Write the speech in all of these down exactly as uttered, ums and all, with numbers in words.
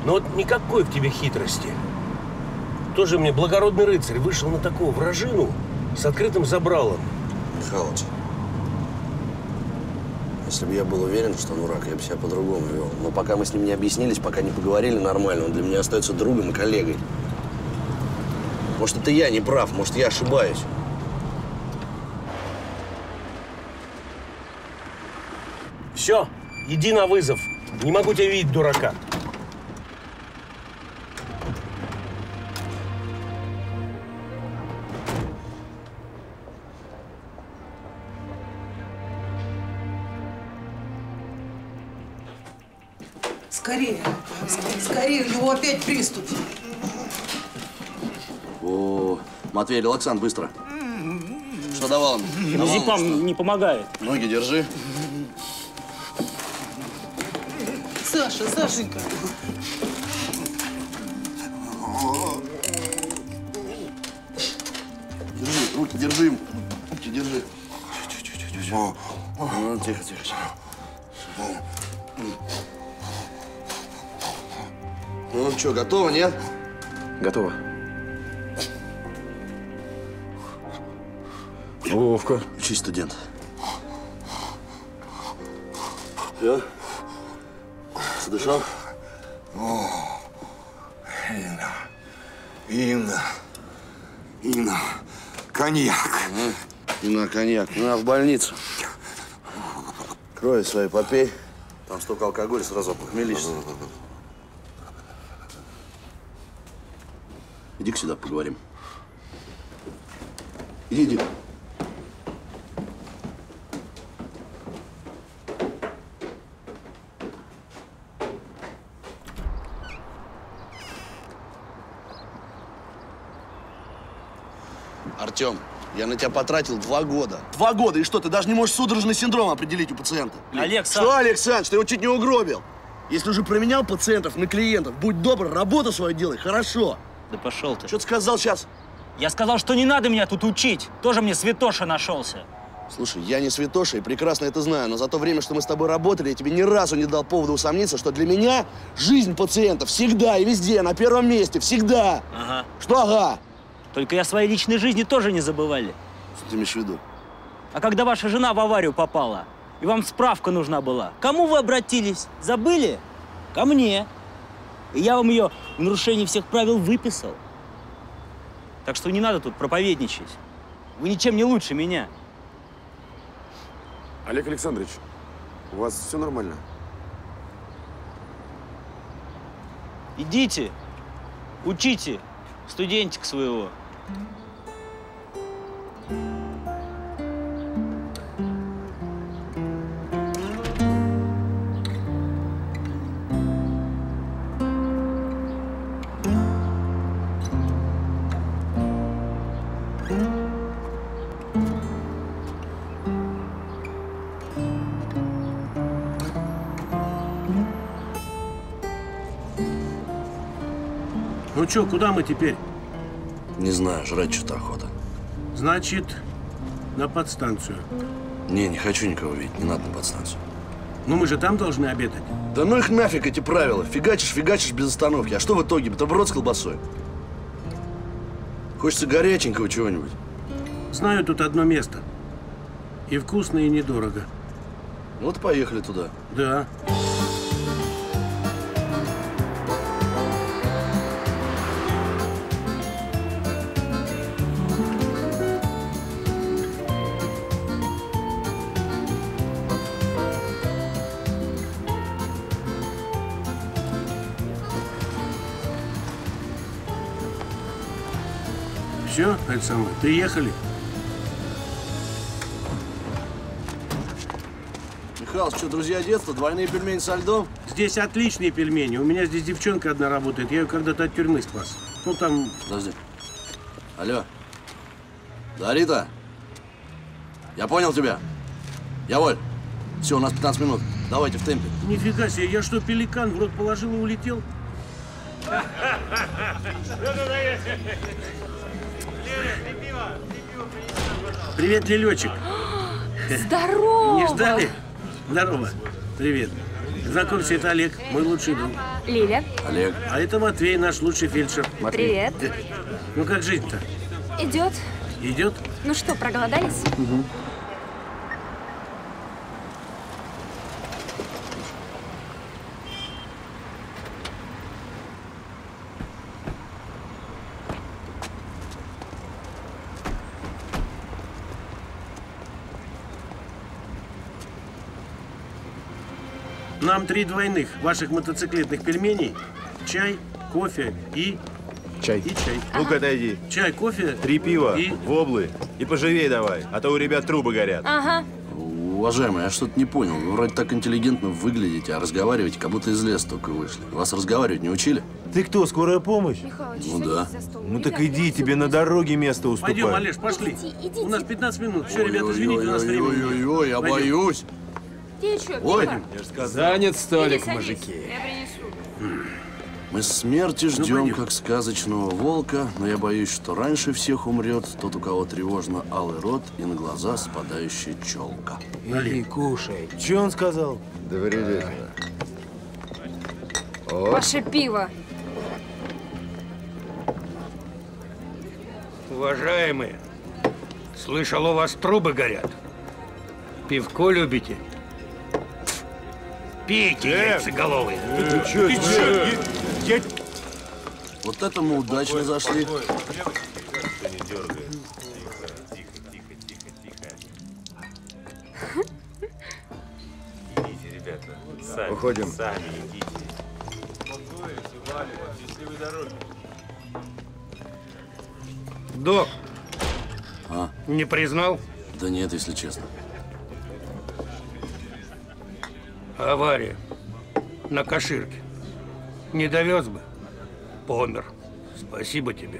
Но вот никакой в тебе хитрости. Тоже мне благородный рыцарь вышел на такого вражину с открытым забралом. Михалыч, если бы я был уверен, что он дурак, я бы себя по-другому вел. Но пока мы с ним не объяснились, пока не поговорили нормально, он для меня остается другом и коллегой. Может, это я не прав, может, я ошибаюсь. Все, иди на вызов. Не могу тебя видеть, дурака. Скорее, скорее, у него опять приступ. О, Матвей, релаксант, быстро. Что давал ему? Зипам не помогает. Ноги держи. Саша, Сашенька. Держи, руки держи. Руки держи. Ну, тихо, тихо, тихо. Ну что, готово, нет? Готово. Вовка. Учись, студент. Все? Задышал? О, Инна, Инна, Инна, коньяк. Инна, коньяк. На, в больницу. Крови свои попей. Там столько алкоголя, сразу опохмелишься. Иди-ка сюда, поговорим. Иди, иди. Артем, я на тебя потратил два года. Два года, и что, ты даже не можешь судорожный синдром определить у пациента? Александр! Что, Александр, ты его чуть не угробил? Если уже променял пациентов на клиентов, будь добр, работу свою делай, хорошо. Да пошел ты. Что ты сказал сейчас? Я сказал, что не надо меня тут учить. Тоже мне святоша нашелся. Слушай, я не святоша и прекрасно это знаю, но за то время, что мы с тобой работали, я тебе ни разу не дал повода усомниться, что для меня жизнь пациента всегда и везде на первом месте, всегда. Ага. Что ага? Только я о своей личной жизни тоже не забывали. Что ты имеешь в виду? А когда ваша жена в аварию попала, и вам справка нужна была, к кому вы обратились? Забыли? Ко мне. И я вам ее в нарушении всех правил выписал. Так что не надо тут проповедничать. Вы ничем не лучше меня. Олег Александрович, у вас все нормально? Идите, учите студентика своего. Ну что, куда мы теперь? Не знаю, жрать что-то охота. Значит, на подстанцию. Не, не хочу никого видеть, не надо на подстанцию. Ну мы же там должны обедать. Да ну их нафиг, эти правила. Фигачишь, фигачишь без остановки. А что в итоге? Бутерброд с колбасой. Хочется горяченького чего-нибудь. Знаю тут одно место. И вкусно, и недорого. Вот поехали туда. Да. Все, это самое, приехали. Михалыч, что, друзья детства, двойные пельмени со льдом? Здесь отличные пельмени. У меня здесь девчонка одна работает. Я ее когда-то от тюрьмы спас. Ну, там… Подожди. Алло. Да, Рита? Я понял тебя. Я Воль. Все, у нас пятнадцать минут. Давайте в темпе. Нифига себе, я что, пеликан в рот положил и улетел? Привет, Лелечек. Здорово! Не ждали? Здорово. Привет. Знакомься, это Олег, мой лучший друг. Лиля. Олег. А это Матвей, наш лучший фельдшер. Привет. Ну как жить-то? Идет. Идет? Ну что, проголодались? Угу. Нам три двойных ваших мотоциклетных пельменей, чай, кофе и… Чай. И чай. Ну-ка, отойди. Чай, кофе. Три пива, и… воблы. И поживей давай, а то у ребят трубы горят. Ага. Уважаемый, я что-то не понял. Вы вроде так интеллигентно выглядите, а разговариваете, как будто из леса только вышли. Вас разговаривать не учили? Ты кто, скорая помощь? Михалыч, Ну да. Ну так иди, тебе на дороге место уступают. Пойдем, Олеж, пошли. Идите, идите. У нас пятнадцать минут. Все, ребята, извините, у нас времени. Ой-ой-ой, я Пойдем. боюсь. Тебе что, Ой, пиво? Я же сказал. Занят столик, Иди, садись. мужики. Я принесу. мы смерти ждем, пойдем. как сказочного волка, но я боюсь, что раньше всех умрет тот, у кого тревожно алый рот и на глаза спадающая челка. Иди, кушай. Че он сказал? Доверительно. Ваше пиво. Уважаемые, слышал, у вас трубы горят. Пивко любите? Пейте, яйцеголовые. Ты че? Ты че? Я... Вот это мы удачно зашли. Уходим. Док, А? не признал? Да нет, если честно. Авария. На Каширке. Не довез бы. Помер. Спасибо тебе.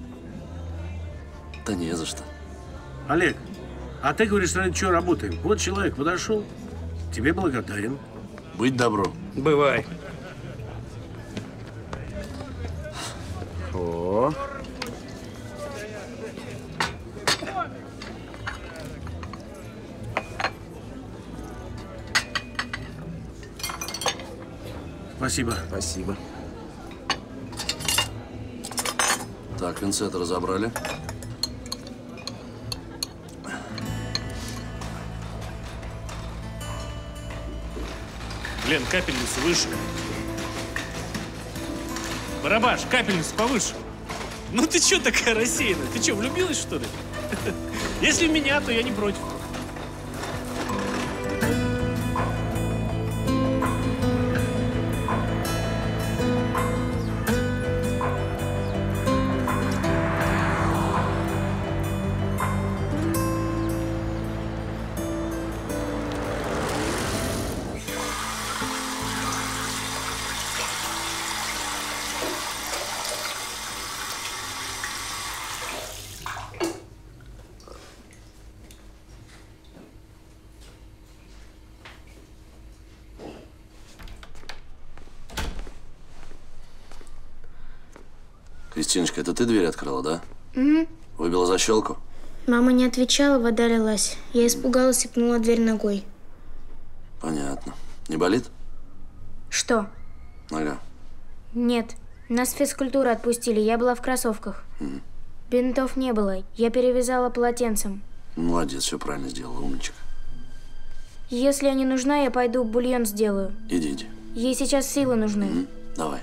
Да не за что. Олег, а ты говоришь, ради чего работаем? Вот человек подошел, тебе благодарен. Быть добро. Бывай. О, Спасибо. Спасибо. Так, пинцет разобрали. Лен, капельницу выше. Барабаш, капельницу повыше. Ну ты чё такая рассеянная? Ты чё, влюбилась, что ли? Если в меня, то я не против. Кристиночка, это ты дверь открыла, да? Угу. Выбила защелку? Мама не отвечала, вода лилась. Я испугалась и пнула дверь ногой. Понятно. Не болит? Что? Нога. Нет. Нас с физкультуры отпустили, я была в кроссовках. Угу. Бинтов не было, я перевязала полотенцем. Молодец, все правильно сделала, умничка. Если я не нужна, я пойду бульон сделаю. Иди, иди. Ей сейчас силы нужны. Угу. Давай.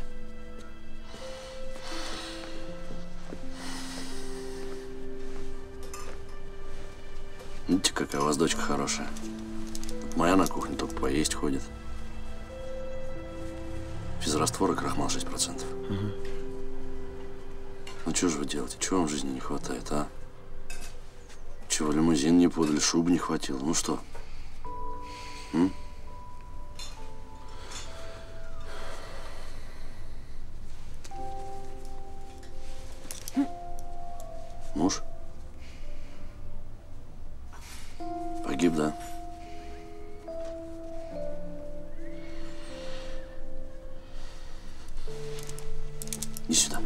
Видите, какая у вас дочка хорошая. Моя на кухне только поесть ходит. Физраствор и крахмал шесть процентов. Угу. Ну что же вы делаете? Чего вам в жизни не хватает, а? Чего лимузин не подали, шубы не хватило? Ну что? М? Муж? Погиб, да? Иди сюда.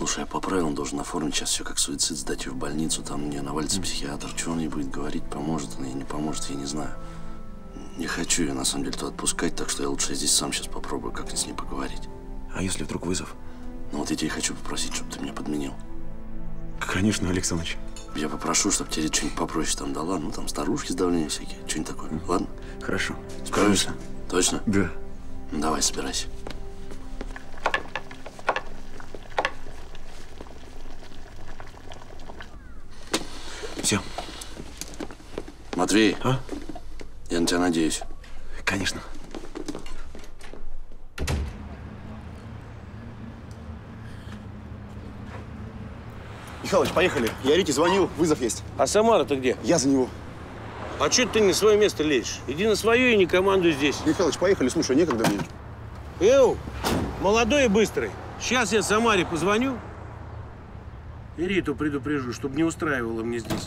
Слушай, я по правилам должен оформить сейчас все как суицид, сдать ее в больницу, там мне навалится психиатр. Что он ей будет говорить, поможет она ей, не поможет, я не знаю. Не хочу ее, на самом деле, туда отпускать, так что я лучше здесь сам сейчас попробую как-то с ней поговорить. А если вдруг вызов? Ну вот я тебя хочу попросить, чтобы ты меня подменил. Конечно, Александрович. Я попрошу, чтобы тебе что-нибудь попроще там дала. Ну, там старушки с давлением всякие, что-нибудь такое. Ладно? Хорошо. Справишься? Точно? Да. Ну, давай, собирайся. Все. Матвей. А? Я на тебя надеюсь. Конечно. Михалыч, поехали. Я Рите звонил, вызов есть. А Самара-то где? Я за него. А что ты не на свое место лезешь? Иди на свое и не командуй здесь. Михалыч, поехали. Слушай, некогда мне. Эу, молодой и быстрый. Сейчас я Самаре позвоню и Риту предупрежу, чтобы не устраивала мне здесь.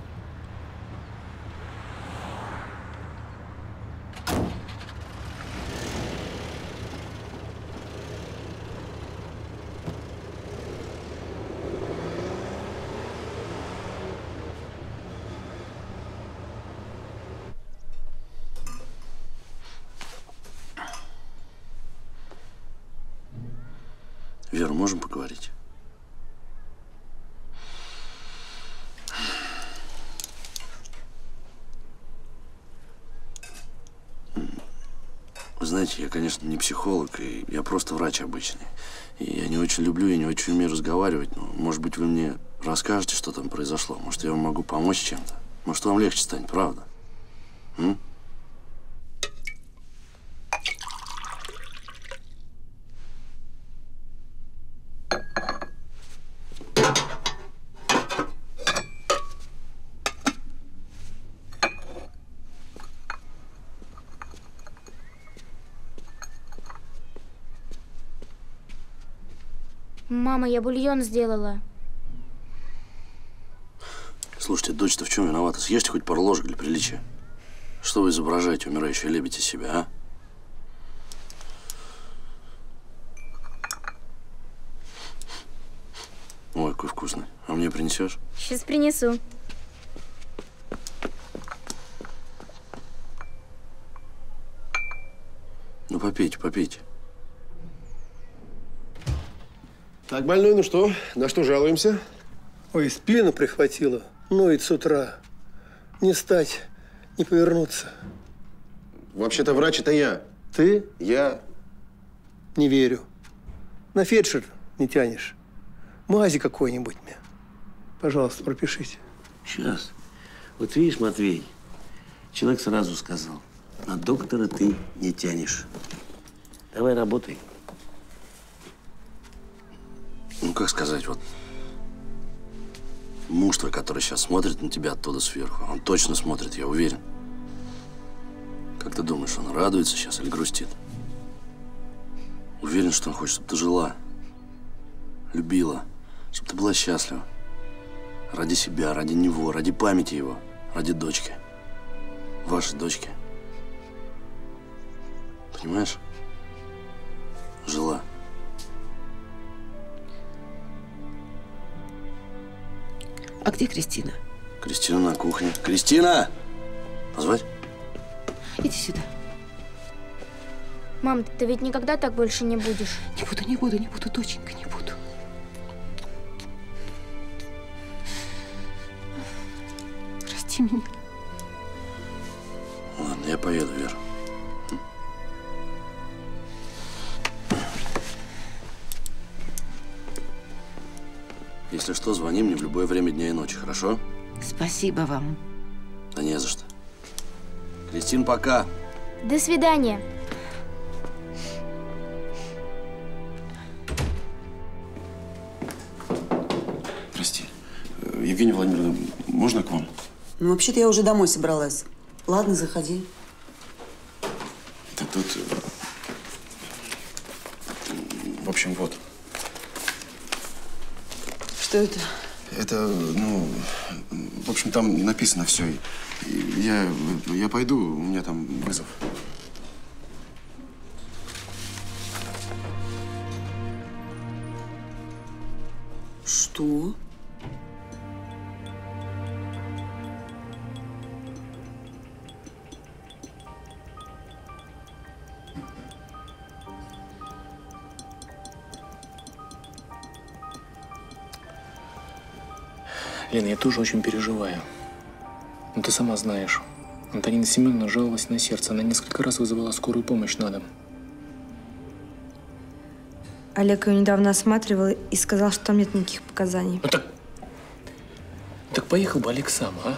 Вера, можем поговорить? Вы знаете, я, конечно, не психолог, и я просто врач обычный. И я не очень люблю и не очень умею разговаривать, но, может быть, вы мне расскажете, что там произошло? Может, я вам могу помочь чем-то? Может, вам легче станет, правда? М? Мама, я бульон сделала. Слушайте, дочь-то в чем виновата? Съешьте хоть пару ложек для приличия. Что вы изображаете, умирающую лебедь из себя, а? Ой, какой вкусный. А мне принесешь? Сейчас принесу. Ну, попейте, попейте. Так, больной, ну что? На что жалуемся? Ой, спину прихватило. Ну и с утра. Не встать, не повернуться. Вообще-то врач это я. Ты? Я. Не верю. На фельдшер не тянешь. Мази какой-нибудь мне. Пожалуйста, пропишите. Сейчас. Вот видишь, Матвей, человек сразу сказал, на доктора ты не тянешь. Давай работай. Ну, как сказать, вот муж твой, который сейчас смотрит на тебя оттуда сверху, он точно смотрит, я уверен. Как ты думаешь, он радуется сейчас или грустит? Уверен, что он хочет, чтобы ты жила, любила, чтобы ты была счастлива. Ради себя, ради него, ради памяти его, ради дочки. Вашей дочки. Понимаешь? Жила. А где Кристина? Кристина на кухне. Кристина! Позвать? Иди сюда. Мам, ты ведь никогда так больше не будешь? Не буду, не буду, не буду, доченька, не буду. Прости меня. Ладно, я поеду, Вера. Если что, звони мне в любое время дня и ночи, хорошо? Спасибо вам. Да не за что. Кристин, пока. До свидания. Прости. Евгения Владимировна, можно к вам? Ну, вообще-то я уже домой собралась. Ладно, заходи. Это тут… В общем, вот. Что это? Это, ну, в общем, там написано все. Я, я пойду, у меня там вызов. Что? Лена, я тоже очень переживаю. Но ты сама знаешь, Антонина Семеновна жаловалась на сердце. Она несколько раз вызывала скорую помощь на дом. Олег ее недавно осматривал и сказал, что там нет никаких показаний. Ну так… Так поехал бы Олег сам, а?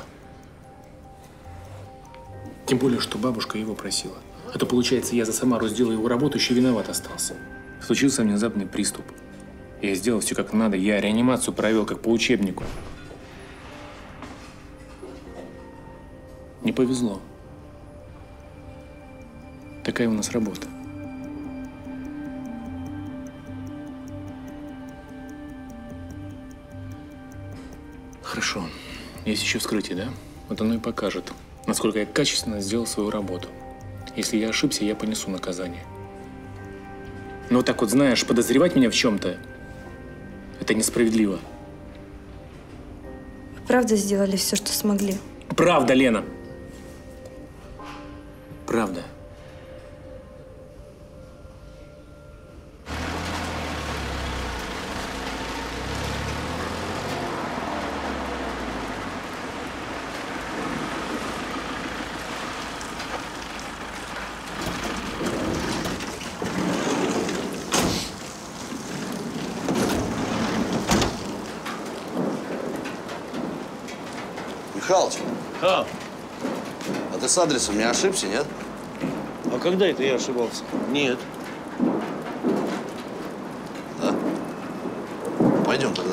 Тем более, что бабушка его просила. А то, получается, я за Самару сделал его работу, еще виноват остался. Случился внезапный приступ. Я сделал все как надо. Я реанимацию провел как по учебнику. Не повезло. Такая у нас работа. Хорошо. Есть еще вскрытие, да? Вот оно и покажет, насколько я качественно сделал свою работу. Если я ошибся, я понесу наказание. Но вот так вот, знаешь, подозревать меня в чем-то – это несправедливо. Правда сделали все, что смогли? Правда, Лена. Правда. Михалыч, А, а ты с адресом не ошибся, нет? а когда это я ошибался? Нет. Да? Пойдем тогда.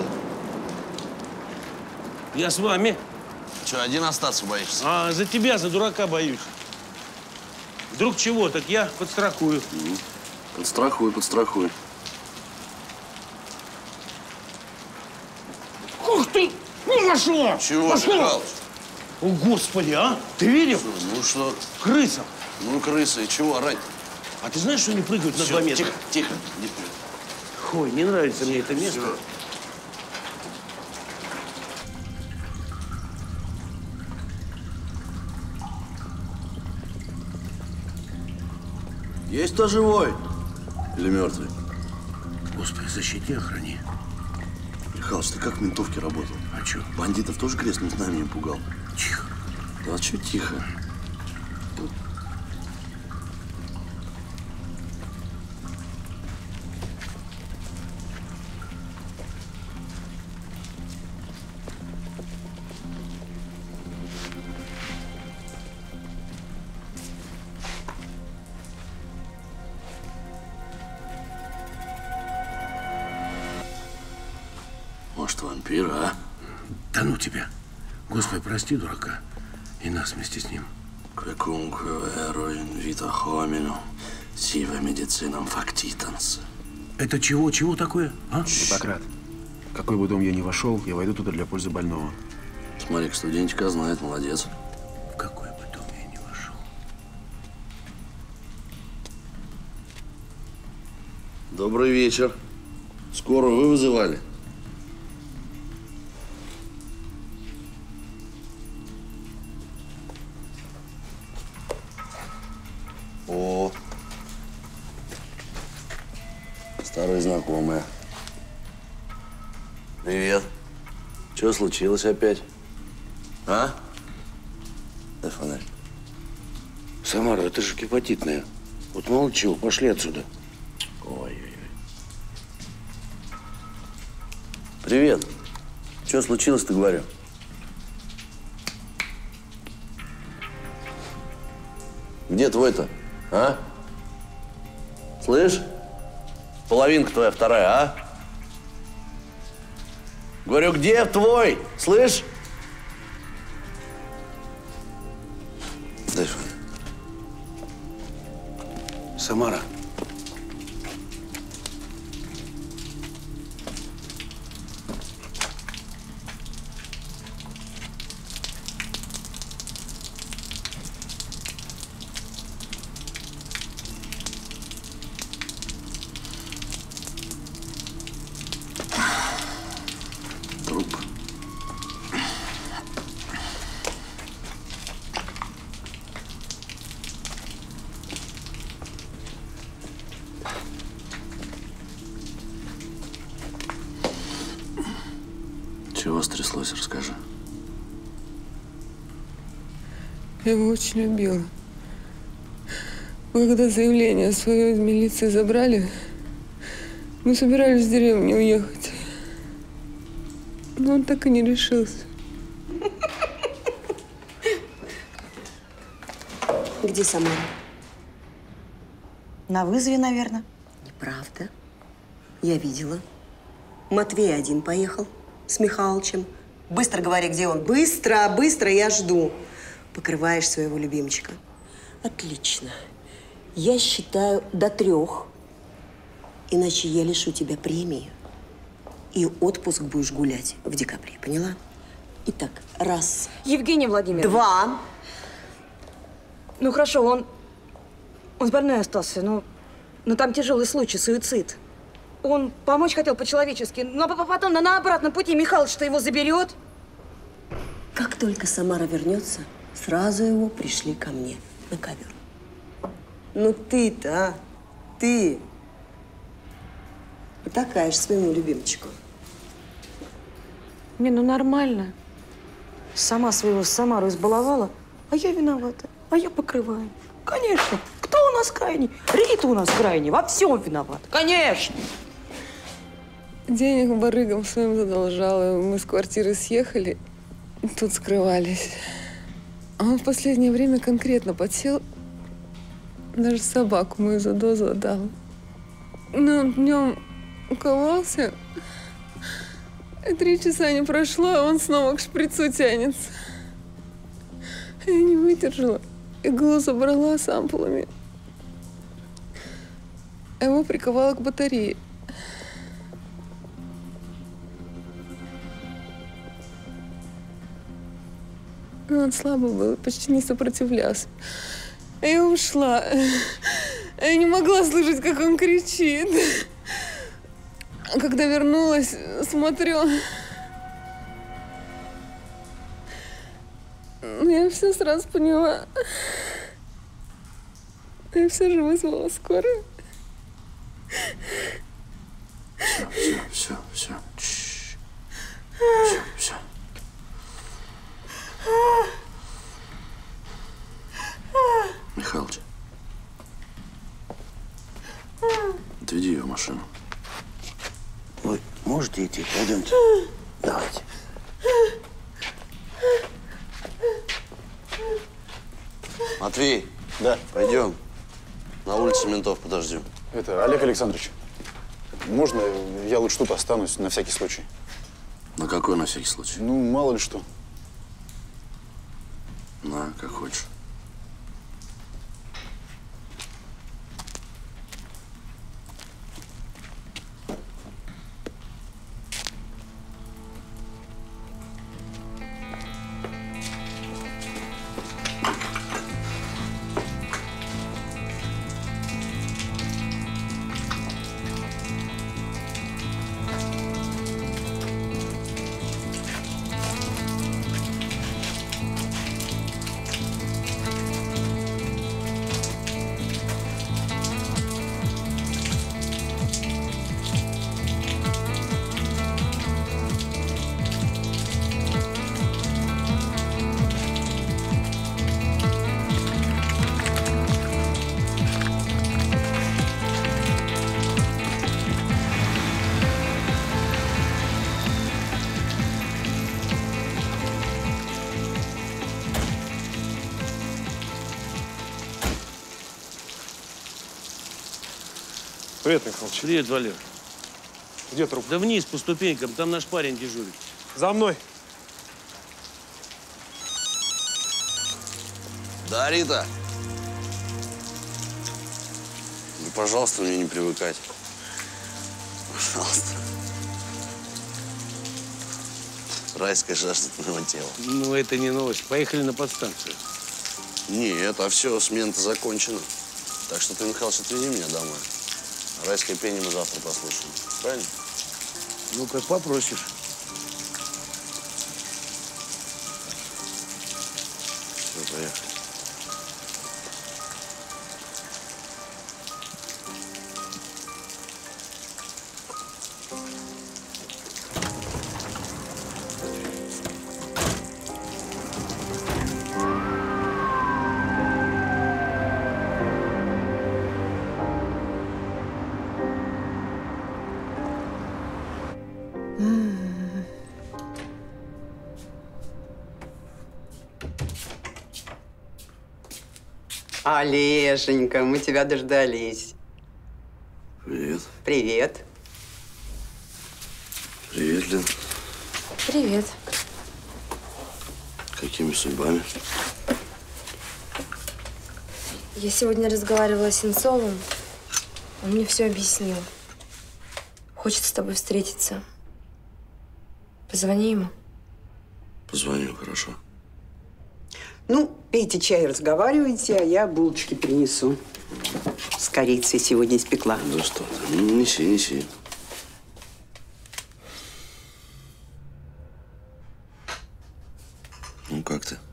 Я с вами. Че, один остаться боишься? А за тебя, за дурака боюсь. Вдруг чего, так я подстрахую. Угу. Подстрахуй, подстрахуй. Ух ты! Ну, пошла! Чего, Пошла! Михалыч? О, Господи, а? Ты видел? Ну что? Крыса. Ну, крысы, и чего орать? А ты знаешь, что они прыгают на Всё, два метра? Тихо, тихо. Не прыгай. Ой, не нравится мне это место. Всё. Есть кто живой? Или мертвый? Господи, защити, охрани. Михалыч, ты как в ментовке работал? А что? Бандитов тоже крестным знаменем пугал? Тихо. Да что тихо? Может, вампир, а? Да ну тебя. Господи, прости, дурака. И нас вместе с ним. Quecunque vero in vita hominum, sive medicinam factitans. Это чего, чего такое, а? Гиппократ. В какой бы дом я ни вошел, я войду туда для пользы больного. Смотри, студентика знает, молодец. В какой бы дом я ни вошел. Добрый вечер. Скорую вы вызывали? О, старые знакомые. Привет. Что случилось опять? А? Дай фонарь. Самара, это же гепатитная. Вот мало чего, пошли отсюда. Ой-ой-ой. Привет. Что случилось-то, говорю? Где твой-то, а? Слышь? Половинка твоя вторая, а? Говорю, где твой? Слышь? Дай фонарь. Самара. Чего стряслось, расскажи. Я его очень любила. Мы когда заявление свое из милиции забрали, мы собирались в деревню уехать. Но он так и не решился. Где Самара? На вызове, наверное. Неправда. Я видела. Матвей один поехал с Михалычем. Быстро говори, где он. Быстро, быстро, я жду. Покрываешь своего любимчика. Отлично. Я считаю до трех. Иначе я лишу тебя премии. И отпуск будешь гулять в декабре. Поняла? Итак, раз. Евгения Владимировна. Два. Ну хорошо, он, он с больной остался, но, но там тяжелый случай, суицид. Он помочь хотел по-человечески, но потом на, на обратном пути Михалыч-то его заберет. Как только Самара вернется, сразу его пришли ко мне на ковер. Ну ты-то, а? Ты. Такая же своему любимчику. Не, ну нормально. Сама своего Самару избаловала, а я виновата. А я покрываю. Конечно. Кто у нас крайний? Рита у нас крайний. Во всем виноват. Конечно. Денег барыгам своим задолжала. Мы с квартиры съехали, тут скрывались. А он в последнее время конкретно подсел, даже собаку мою за дозу отдал. Но он днем укололся, и три часа не прошло, а он снова к шприцу тянется. Я не выдержала, иглу забрала с ампулами, а его приковала к батарее. Но он слабый был, почти не сопротивлялся. А я ушла. А я не могла слышать, как он кричит. А когда вернулась, смотрю, я все сразу поняла. Я все же вызвала скорую. Все, все, все, все. Все, все. Михалыч, отведи ее в машину. Вы можете идти? Пойдемте. Давайте. Матвей. Да. Пойдем. На улице ментов подождем. Это, Олег Александрович, можно я лучше тут останусь на всякий случай? На какой на всякий случай? Ну, мало ли что. На, как хочешь. Привет, Михалыч. Привет, Валер. Где труп? Да вниз по ступенькам, там наш парень дежурит. За мной. Да, Рита. Ну, пожалуйста, мне не привыкать. Пожалуйста. Райская жажда моего тела. Ну, это не новость. Поехали на подстанцию. Нет, а все, смена-то закончена. Так что ты, Михалыч, отвези меня домой. Райское пение мы завтра послушаем. Правильно? Ну, как попросишь. Все, поехали. Олеженька, мы тебя дождались. Привет. Привет. Привет, Лен. Привет. Какими судьбами? Я сегодня разговаривала с Сенцовым. Он мне все объяснил. Хочет с тобой встретиться. Позвони ему. Позвоню, хорошо. Ну, пейте чай, разговаривайте, а я булочки принесу. С корицей сегодня испекла. Да что ты, ну, неси, неси. Ну, как ты?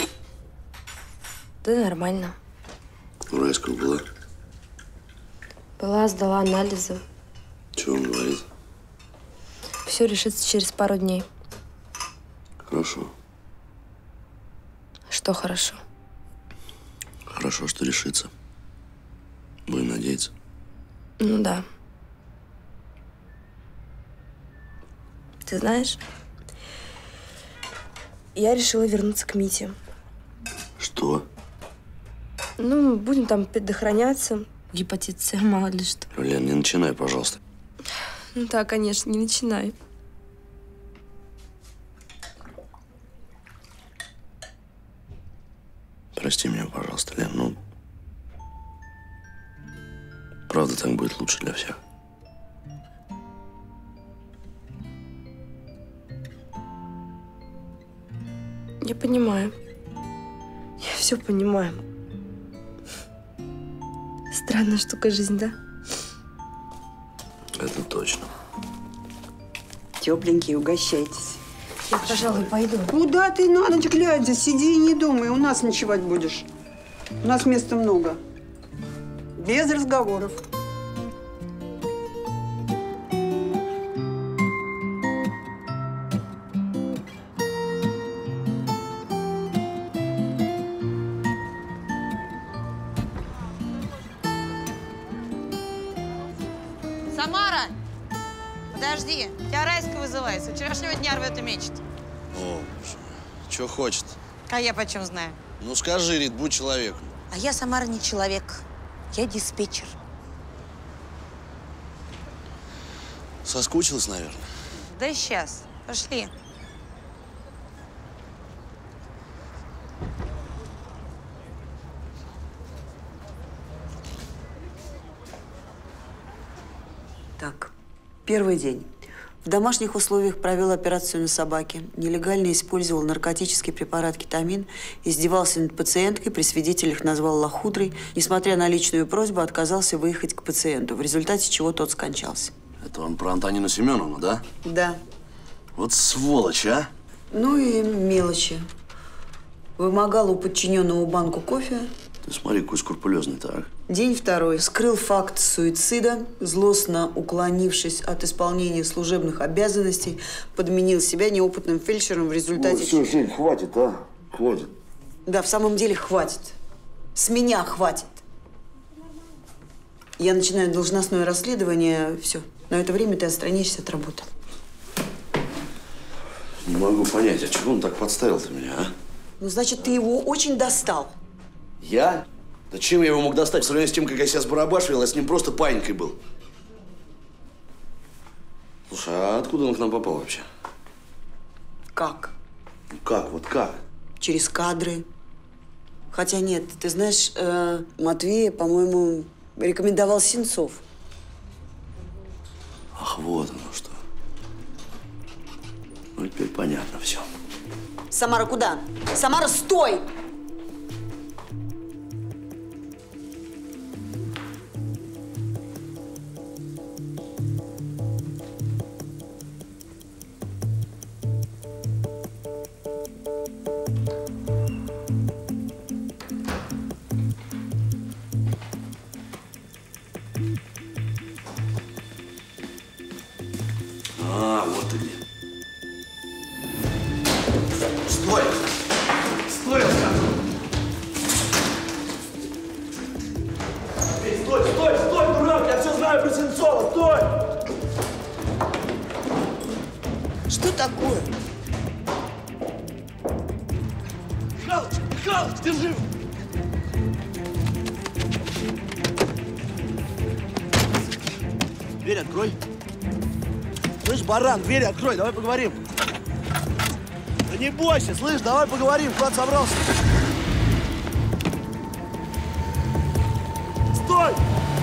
Да нормально. Уральскую была? Была, сдала анализы. Чего он говорит? Все решится через пару дней. Хорошо. Что хорошо? Хорошо, что решится. Будем надеяться. Ну да. Ты знаешь, я решила вернуться к Мите. Что? Ну, будем там предохраняться. Гепатит С, мало ли что. Лен, не начинай, пожалуйста. Ну да, конечно, не начинай. Прости меня, пожалуйста, Лен, ну… Правда, так будет лучше для всех. Я понимаю. Я все понимаю. Странная штука жизнь, да? Это точно. Тепленькие, угощайтесь. Я, пожалуй, пойду. Куда ты на ночь глядя? Сиди и не думай, у нас ночевать будешь. У нас места много. Без разговоров. Самара! Подожди, тебя Райска вызывает. С вчерашнего дня рвет и мечет. О, что хочет? А я почем знаю? Ну скажи, Рит, будь человеком. А я, Самара, не человек. Я диспетчер. Соскучилась, наверное. Да сейчас. Пошли. Так, первый день. В домашних условиях провел операцию на собаке, нелегально использовал наркотический препарат кетамин, издевался над пациенткой, при свидетелях назвал лохудрой, несмотря на личную просьбу, отказался выехать к пациенту, в результате чего тот скончался. Это он про Антонину Семеновну, да? Да. Вот сволочь, а? Ну и мелочи. Вымогал у подчиненного банку кофе. Ты смотри, какой скрупулезный, так? День второй. Скрыл факт суицида, злостно уклонившись от исполнения служебных обязанностей, подменил себя неопытным фельдшером, в результате… Ой, все, Жень, хватит, а? Хватит. Да, в самом деле хватит. С меня хватит. Я начинаю должностное расследование. Все. На это время ты отстранишься от работы. Не могу понять, а чего он так подставил-то меня, а? Ну, значит, ты его очень достал. Я? Да чем я его мог достать? В сравнении с тем, как я себя сбарабашивал, я с ним просто паинькой был. Слушай, а откуда он к нам попал вообще? Как? Ну как, вот как? Через кадры. Хотя нет, ты знаешь, э, Матвея, по-моему, рекомендовал Сенцов. Ах, вот оно что. Ну, теперь понятно все. Самара, куда? Самара, стой! А, вот ты где. Стой! Стой, сказал! Эй, стой, стой, стой, дурак! Я все знаю про Сенцова! Стой! Что такое? Михалыч, Михалыч, держи! Дверь открой. Слышь, баран, дверь открой, давай поговорим. Да не бойся, слышь, давай поговорим, куда собрался? Стой!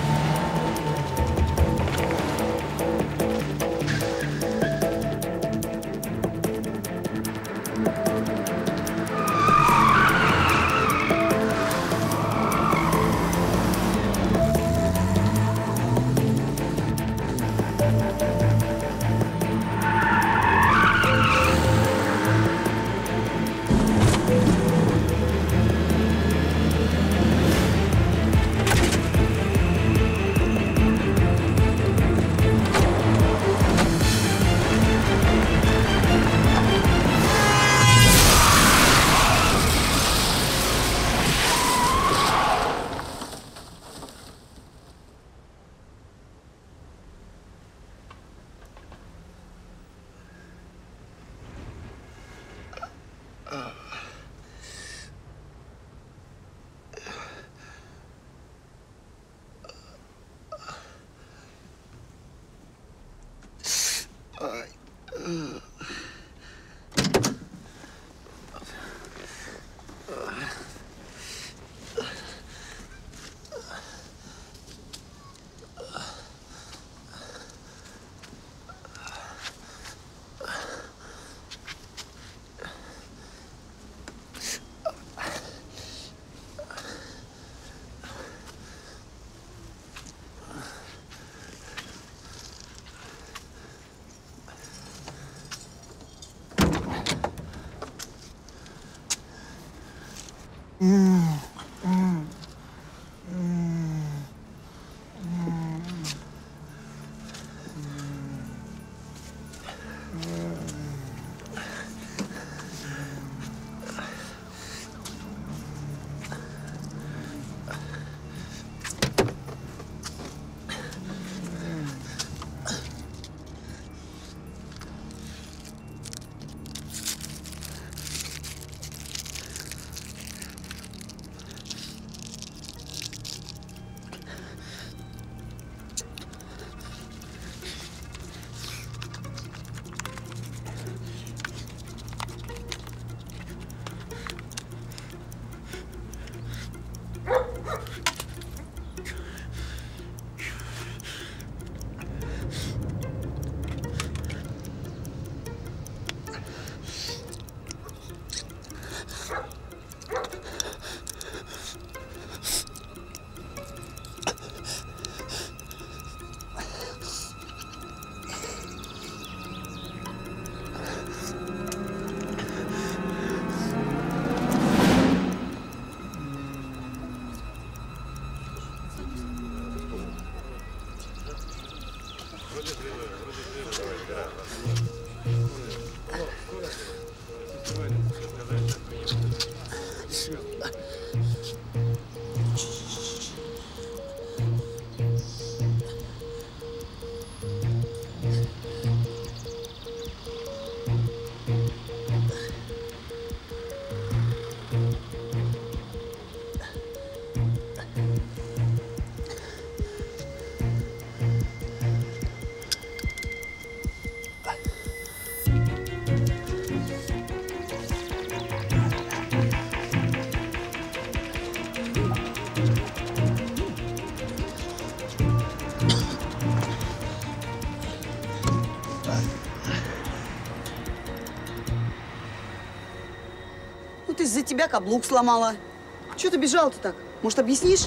Из-за тебя каблук сломала. Чего ты бежал-то так? Может, объяснишь?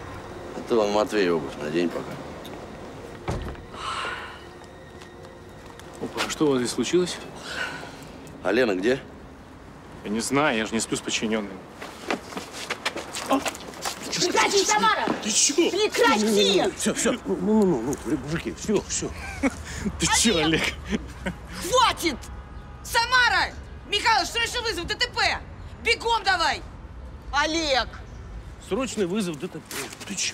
А ты вон Матвей обувь надень пока. Опа, а что у вас здесь случилось? А Лена где? Я не знаю, я же не сплю с подчиненным. Прекрати, Тамара! Ты чё? Прекрати! Все, все, ну, ну, ну, ну, мужики, все, все. Ты чё, Олег? Хватит! Самара! Михаил, срочно вызов ДТП! Бегом давай! Олег! Срочный вызов ДТП. Ты чего?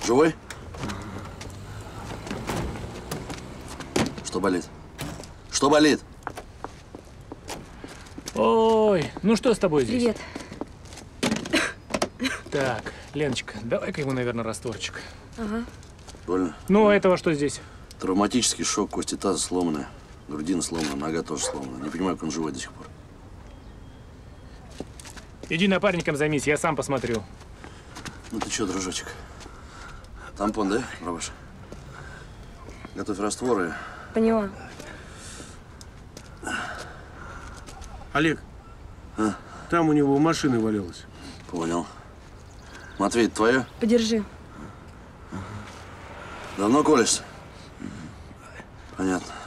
Живой? Что болит? Что болит? Ой, ну что с тобой здесь? Привет. Так, Леночка, давай-ка ему, наверное, растворчик. Ага. Больно? Ну, а этого что здесь? Травматический шок, кости таза сломанная, грудина сломана, нога тоже сломана. Не понимаю, как он живой до сих пор. Иди напарником займись, я сам посмотрю. Ну ты что, дружочек? Тампон, да, пробуешь? Готовь растворы. Поняла. Олег, А? там у него машина валялась. Понял. Матвей, это твое? Подержи. Давно колешься? Понятно.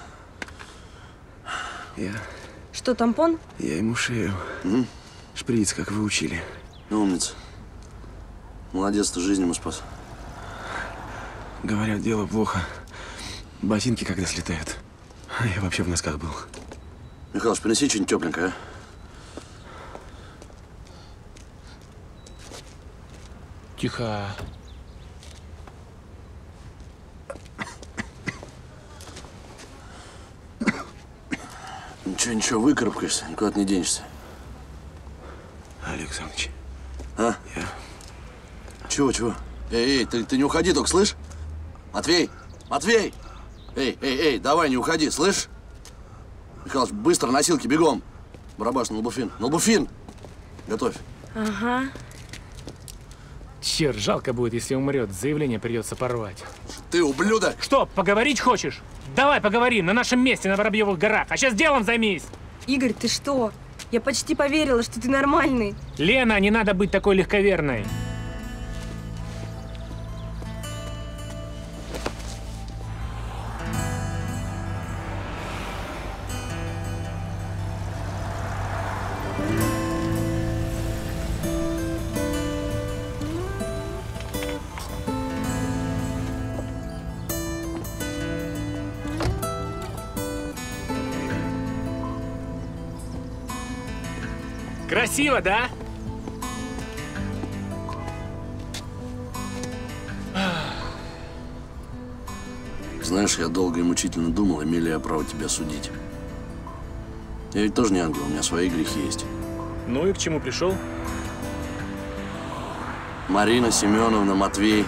Я, Что, тампон? я ему шею. М? Шприц, как вы учили. Ну, умница. Молодец, ты жизнь ему спас. Говорят, дело плохо. Ботинки когда слетают. А я вообще в носках был. Михалыч, принеси что-нибудь тепленькое, а? Тихо. Ничего, ничего, выкарабкаешься, никуда ты не денешься. Александрович. А? Я... Чего, чего? Эй, эй, ты, ты не уходи только, слышь? Матвей! Матвей! Эй, эй, эй, давай, не уходи, слышь? Михалыч, быстро, носилки, бегом. Барабаш, на лбуфин. На лбуфин! Готовь. Ага. Черт, жалко будет, если умрет. Заявление придется порвать. Ты ублюдок! Что, поговорить хочешь? Давай поговорим на нашем месте на Воробьевых горах. А сейчас делом займись. Игорь, ты что? Я почти поверила, что ты нормальный. Лена, не надо быть такой легковерной. Красиво, да? Знаешь, я долго и мучительно думал, имею ли я право тебя судить. Я ведь тоже не ангел, у меня свои грехи есть. Ну и к чему пришел? Марина Семеновна, Матвей.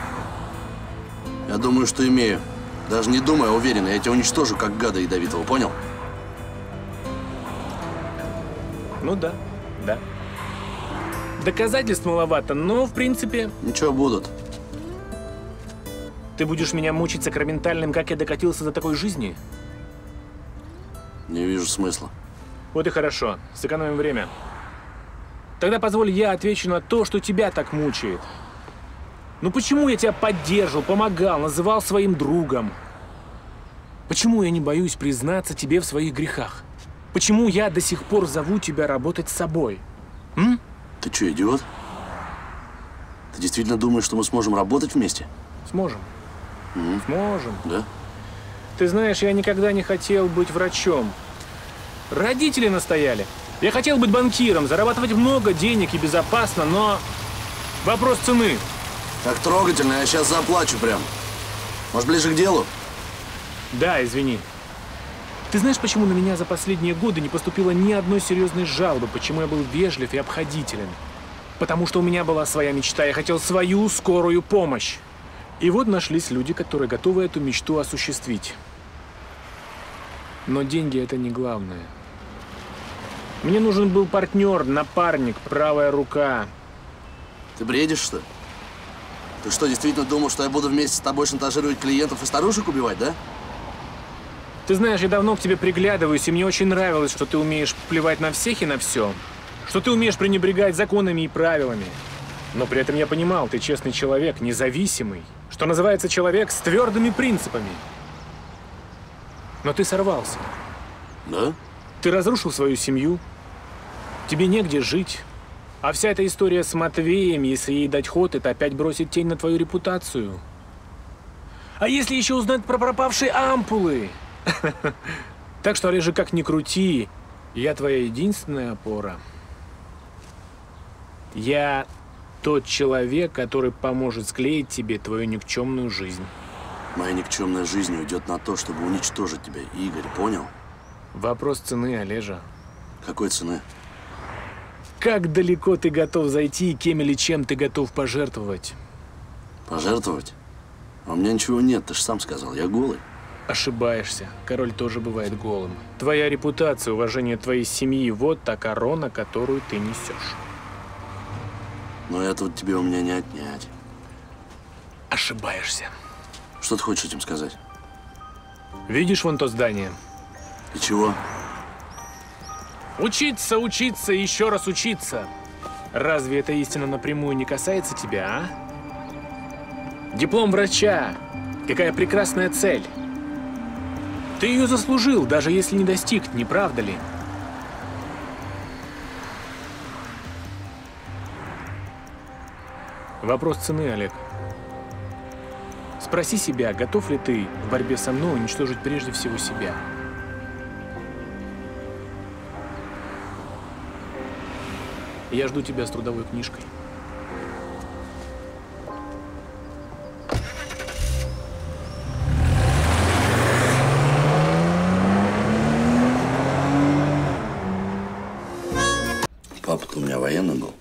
Я думаю, что имею. Даже не думая, уверен, я тебя уничтожу, как гада ядовитого, понял? Ну да, да. Доказательств маловато, но в принципе… Ничего, будут. Ты будешь меня мучить сакраментальным, как я докатился до такой жизни? Не вижу смысла. Вот и хорошо. Сэкономим время. Тогда позволь я отвечу на то, что тебя так мучает. Ну почему я тебя поддерживал, помогал, называл своим другом? Почему я не боюсь признаться тебе в своих грехах? Почему я до сих пор зову тебя работать с собой? М? Ты что, идиот? Ты действительно думаешь, что мы сможем работать вместе? Сможем. М? Сможем. Да? Ты знаешь, я никогда не хотел быть врачом. Родители настояли. Я хотел быть банкиром, зарабатывать много денег и безопасно, но вопрос цены. Так трогательно, я сейчас заплачу прям. Может, ближе к делу? Да, извини. Ты знаешь, почему на меня за последние годы не поступило ни одной серьезной жалобы, почему я был вежлив и обходителен? Потому что у меня была своя мечта, я хотел свою скорую помощь. И вот нашлись люди, которые готовы эту мечту осуществить. Но деньги – это не главное. Мне нужен был партнер, напарник, правая рука. Ты бредишь, что ли? Ты что, действительно думал, что я буду вместе с тобой шантажировать клиентов и старушек убивать, да? Ты знаешь, я давно к тебе приглядываюсь, и мне очень нравилось, что ты умеешь плевать на всех и на все. Что ты умеешь пренебрегать законами и правилами. Но при этом я понимал, ты честный человек, независимый. Что называется, человек с твердыми принципами. Но ты сорвался. Да? Ты разрушил свою семью. Тебе негде жить. А вся эта история с Матвеем, если ей дать ход, это опять бросит тень на твою репутацию. А если еще узнать про пропавшие ампулы? Так что, Олежек, как ни крути, я твоя единственная опора. Я Тот человек, который поможет склеить тебе твою никчемную жизнь. Моя никчемная жизнь уйдет на то, чтобы уничтожить тебя, Игорь, понял? Вопрос цены, Олежа. Какой цены? Как далеко ты готов зайти и кем или чем ты готов пожертвовать? Пожертвовать? А у меня ничего нет, ты же сам сказал, я голый. Ошибаешься. Король тоже бывает голым. Твоя репутация, уважение твоей семьи – вот та корона, которую ты несешь. Но этого тебе у меня не отнять. Ошибаешься. Что ты хочешь этим сказать? Видишь вон то здание? И чего? Учиться, учиться и еще раз учиться. Разве эта истина напрямую не касается тебя, а? Диплом врача. Какая прекрасная цель. Ты ее заслужил, даже если не достиг, не правда ли? Вопрос цены, Олег. Спроси себя, готов ли ты в борьбе со мной уничтожить прежде всего себя? Я жду тебя с трудовой книжкой. Папа-то у меня военный был.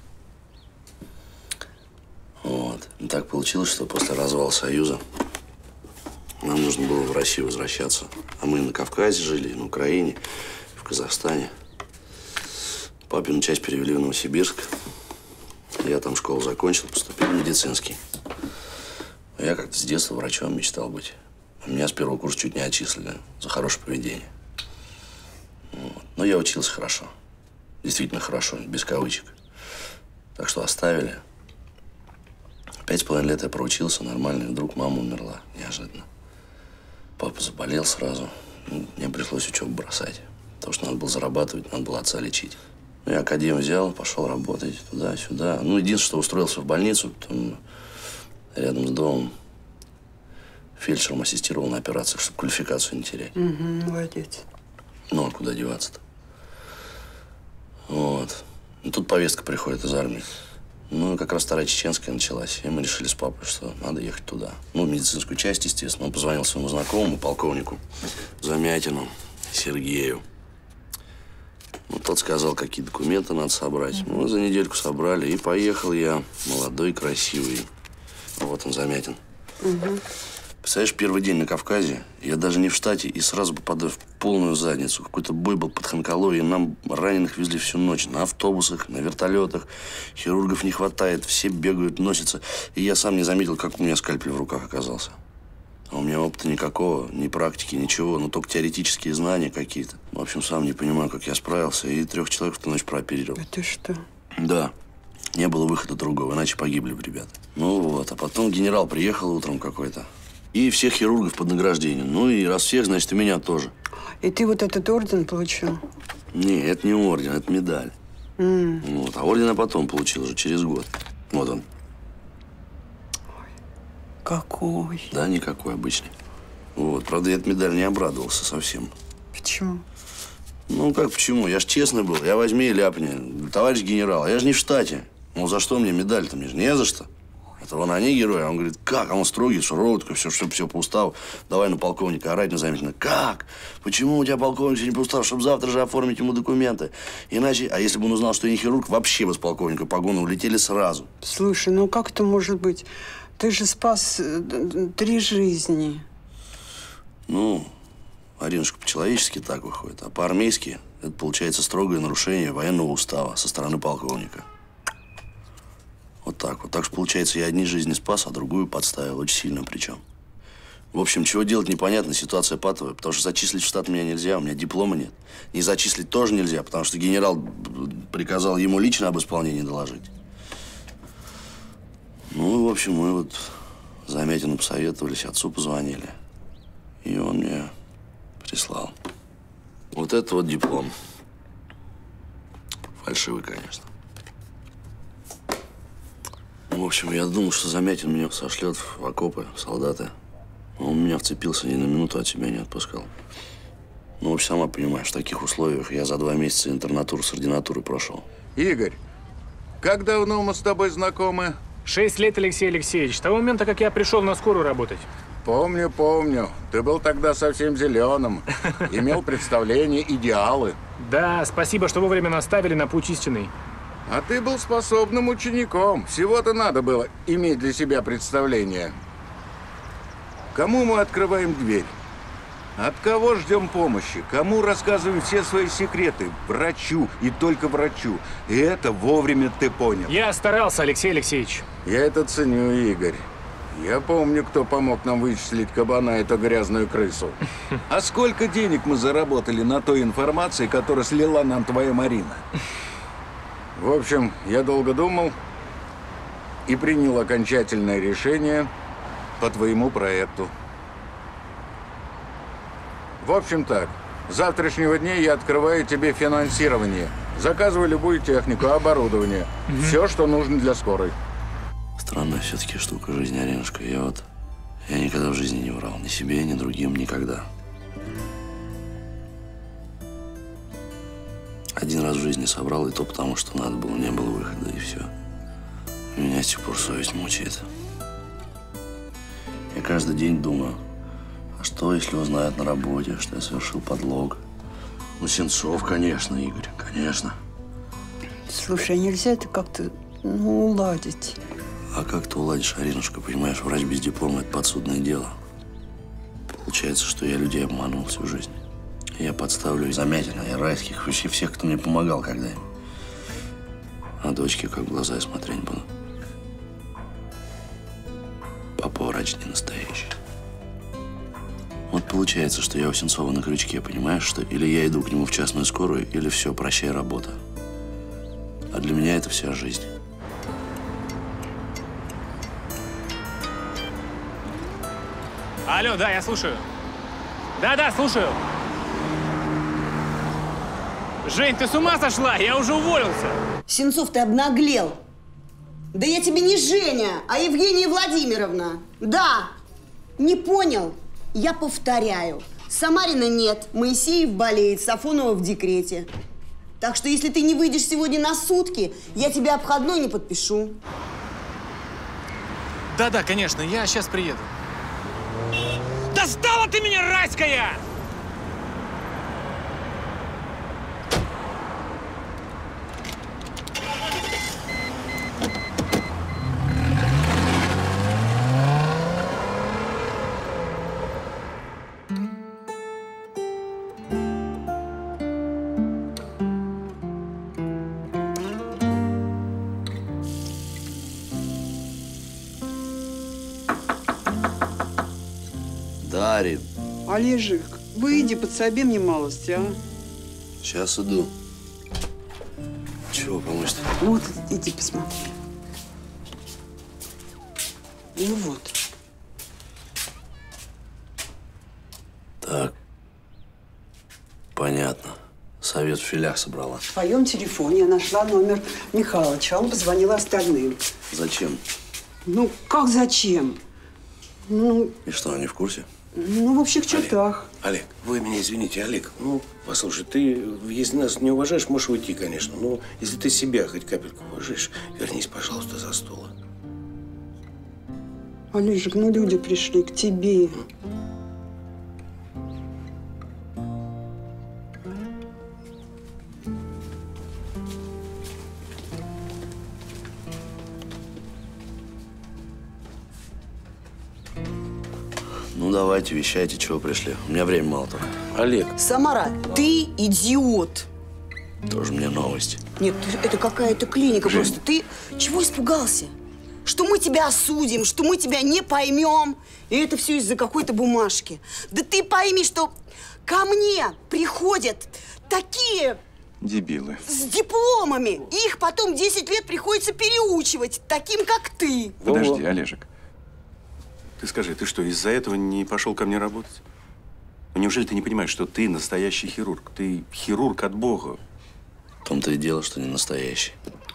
Вот. И так получилось, что после развала Союза нам нужно было в Россию возвращаться. А мы на Кавказе жили, на Украине, в Казахстане. Папину часть перевели в Новосибирск. Я там школу закончил, поступил в медицинский. А я как-то с детства врачом мечтал быть. А меня с первого курса чуть не отчислили за хорошее поведение. Вот. Но я учился хорошо. Действительно хорошо, без кавычек. Так что оставили. Пять с половиной лет я проучился нормально, и вдруг мама умерла неожиданно. Папа заболел сразу. Ну, мне пришлось учебу бросать. Потому что надо было зарабатывать, надо было отца лечить. Ну, я академ взял, пошел работать туда-сюда. Ну, единственное, что устроился в больницу, потом рядом с домом фельдшером ассистировал на операциях, чтобы квалификацию не терять. Угу, молодец. Ну, а куда деваться-то? Вот. И тут повестка приходит из армии. Ну, как раз Вторая Чеченская началась. И мы решили с папой, что надо ехать туда. Ну, в медицинскую часть, естественно. Он позвонил своему знакомому, полковнику Замятину Сергею. Ну, тот сказал, какие документы надо собрать. Мы за недельку собрали. И поехал я, молодой, красивый. Вот он, Замятин. Угу. Представляешь, первый день на Кавказе, я даже не в штате, и сразу попадаю в полную задницу. Какой-то бой был под Ханкалой, и нам раненых везли всю ночь. На автобусах, на вертолетах. Хирургов не хватает, все бегают, носятся. И я сам не заметил, как у меня скальпель в руках оказался. А у меня опыта никакого, ни практики, ничего, но только теоретические знания какие-то. В общем, сам не понимаю, как я справился, и трех человек в ту ночь прооперировал. А ты что? Да. Не было выхода другого, иначе погибли бы ребята. Ну вот, а потом генерал приехал утром какой-то. И всех хирургов под награждение. Ну и раз всех, значит, и меня тоже. И ты вот этот орден получил? Не, это не орден, это медаль. М. Вот. А орден я потом получил уже через год. Вот он. Какой? Да, никакой, обычный. Вот. Правда, я от медаль не обрадовался совсем. Почему? Ну, как почему? Я ж честный был. Я возьми и ляпни. Товарищ генерал, я же не в штате. Ну, за что мне медаль-то? Мне же не за что. Это вон они герои. А он говорит, как? А он строгий, суровый, такой, все, все, все по уставу. Давай на полковника орать на Замятина. Как? Почему у тебя полковник сегодня по уставу? Чтобы завтра же оформить ему документы. Иначе, а если бы он узнал, что я не хирург, вообще бы с полковника погоны улетели сразу. Слушай, ну как это может быть? Ты же спас э, три жизни. Ну, Аринушка, по-человечески так выходит. А по-армейски это получается строгое нарушение военного устава со стороны полковника. Вот так вот. Так что, получается, я одни жизни спас, а другую подставил. Очень сильно причем. В общем, чего делать непонятно, ситуация патовая. Потому что зачислить в штат меня нельзя, у меня диплома нет. Не зачислить тоже нельзя, потому что генерал приказал ему лично об исполнении доложить. Ну, в общем, мы вот с Замятиным посоветовались, отцу позвонили. И он мне прислал. Вот это вот диплом. Фальшивый, конечно. В общем, я думал, что Замятин меня сошлет в окопы, в солдаты. Но он меня вцепился, ни на минуту от себя не отпускал. Ну, в общем, сама понимаешь, в таких условиях я за два месяца интернатуру с ординатурой прошел. Игорь, Как давно мы с тобой знакомы? Шесть лет, Алексей Алексеевич. С того момента, как я пришел на скорую работать. Помню, помню. Ты был тогда совсем зеленым. Имел представления, идеалы. Да, спасибо, что вовремя наставили на путь истинный. А ты был способным учеником. Всего-то надо было иметь для себя представление. Кому мы открываем дверь? От кого ждем помощи? Кому рассказываем все свои секреты? Врачу и только врачу. И это вовремя ты понял. Я старался, Алексей Алексеевич. Я это ценю, Игорь. Я помню, кто помог нам вычислить кабана, эту грязную крысу. А сколько денег мы заработали на той информации, которую слила нам твоя Марина? В общем, я долго думал и принял окончательное решение по твоему проекту. В общем так, с завтрашнего дня я открываю тебе финансирование. Заказывай любую технику, оборудование. Mm-hmm. Все, что нужно для скорой. Странная все-таки штука жизнь, Аринушка. Я вот, я никогда в жизни не врал. Ни себе, ни другим, никогда. Один раз в жизни соврал, и то потому, что надо было, не было выхода, и все. Меня с тех пор совесть мучает. Я каждый день думаю, а что, если узнают на работе, что я совершил подлог? Ну, Сенцов, конечно, Игорь, конечно. Слушай, а нельзя это как-то, ну, уладить? А как ты уладишь, Аринушка, понимаешь, врач без диплома – это подсудное дело. Получается, что я людей обманул всю жизнь. Я подставлю и Замятина, и Райских, и всех, кто мне помогал когда-нибудь. А дочке как в глаза смотреть буду. Папа врач не настоящий. Вот получается, что я у Сенцова на крючке, понимаешь, что или я иду к нему в частную скорую, или все, прощай, работа. А для меня это вся жизнь. Алло, да, я слушаю. Да-да, слушаю. Жень, ты с ума сошла? Я уже уволился. Сенцов, ты обнаглел. Да я тебе не Женя, а Евгения Владимировна. Да, не понял. Я повторяю. Самарина нет, Моисеев болеет, Сафонова в декрете. Так что, если ты не выйдешь сегодня на сутки, я тебе обходной не подпишу. Да-да, конечно, я сейчас приеду. Достала ты меня, Райская! Арин. Олежик, выйди, подсоби мне малость, а? Сейчас иду. Чего помочь-то? Ну вот, иди посмотри. Ну вот. Так. Понятно. Совет в филях собрала. В твоем телефоне я нашла номер Михалыча. Он позвонил остальным. Зачем? Ну, как зачем? Ну… И что, они в курсе? Ну, в общих чертах. Олег, вы меня извините, Олег. Ну, послушай, ты, если нас не уважаешь, можешь уйти, конечно. Но если ты себя хоть капельку уважаешь, вернись, пожалуйста, за стол. Олежик, ну люди пришли к тебе. Ну, давайте, вещайте, чего пришли. У меня времени мало только. Олег. Самара, ты идиот. Тоже мне новость. Нет, это какая-то клиника. Жень. Просто ты чего испугался? Что мы тебя осудим, что мы тебя не поймем. И это все из-за какой-то бумажки. Да ты пойми, что ко мне приходят такие… Дебилы. С дипломами. Их потом десять лет приходится переучивать, таким, как ты. Подожди, Олежек. Ты скажи, ты что, из-за этого не пошел ко мне работать? Ну, неужели ты не понимаешь, что ты настоящий хирург? Ты хирург от Бога. В том-то и дело, что не настоящий.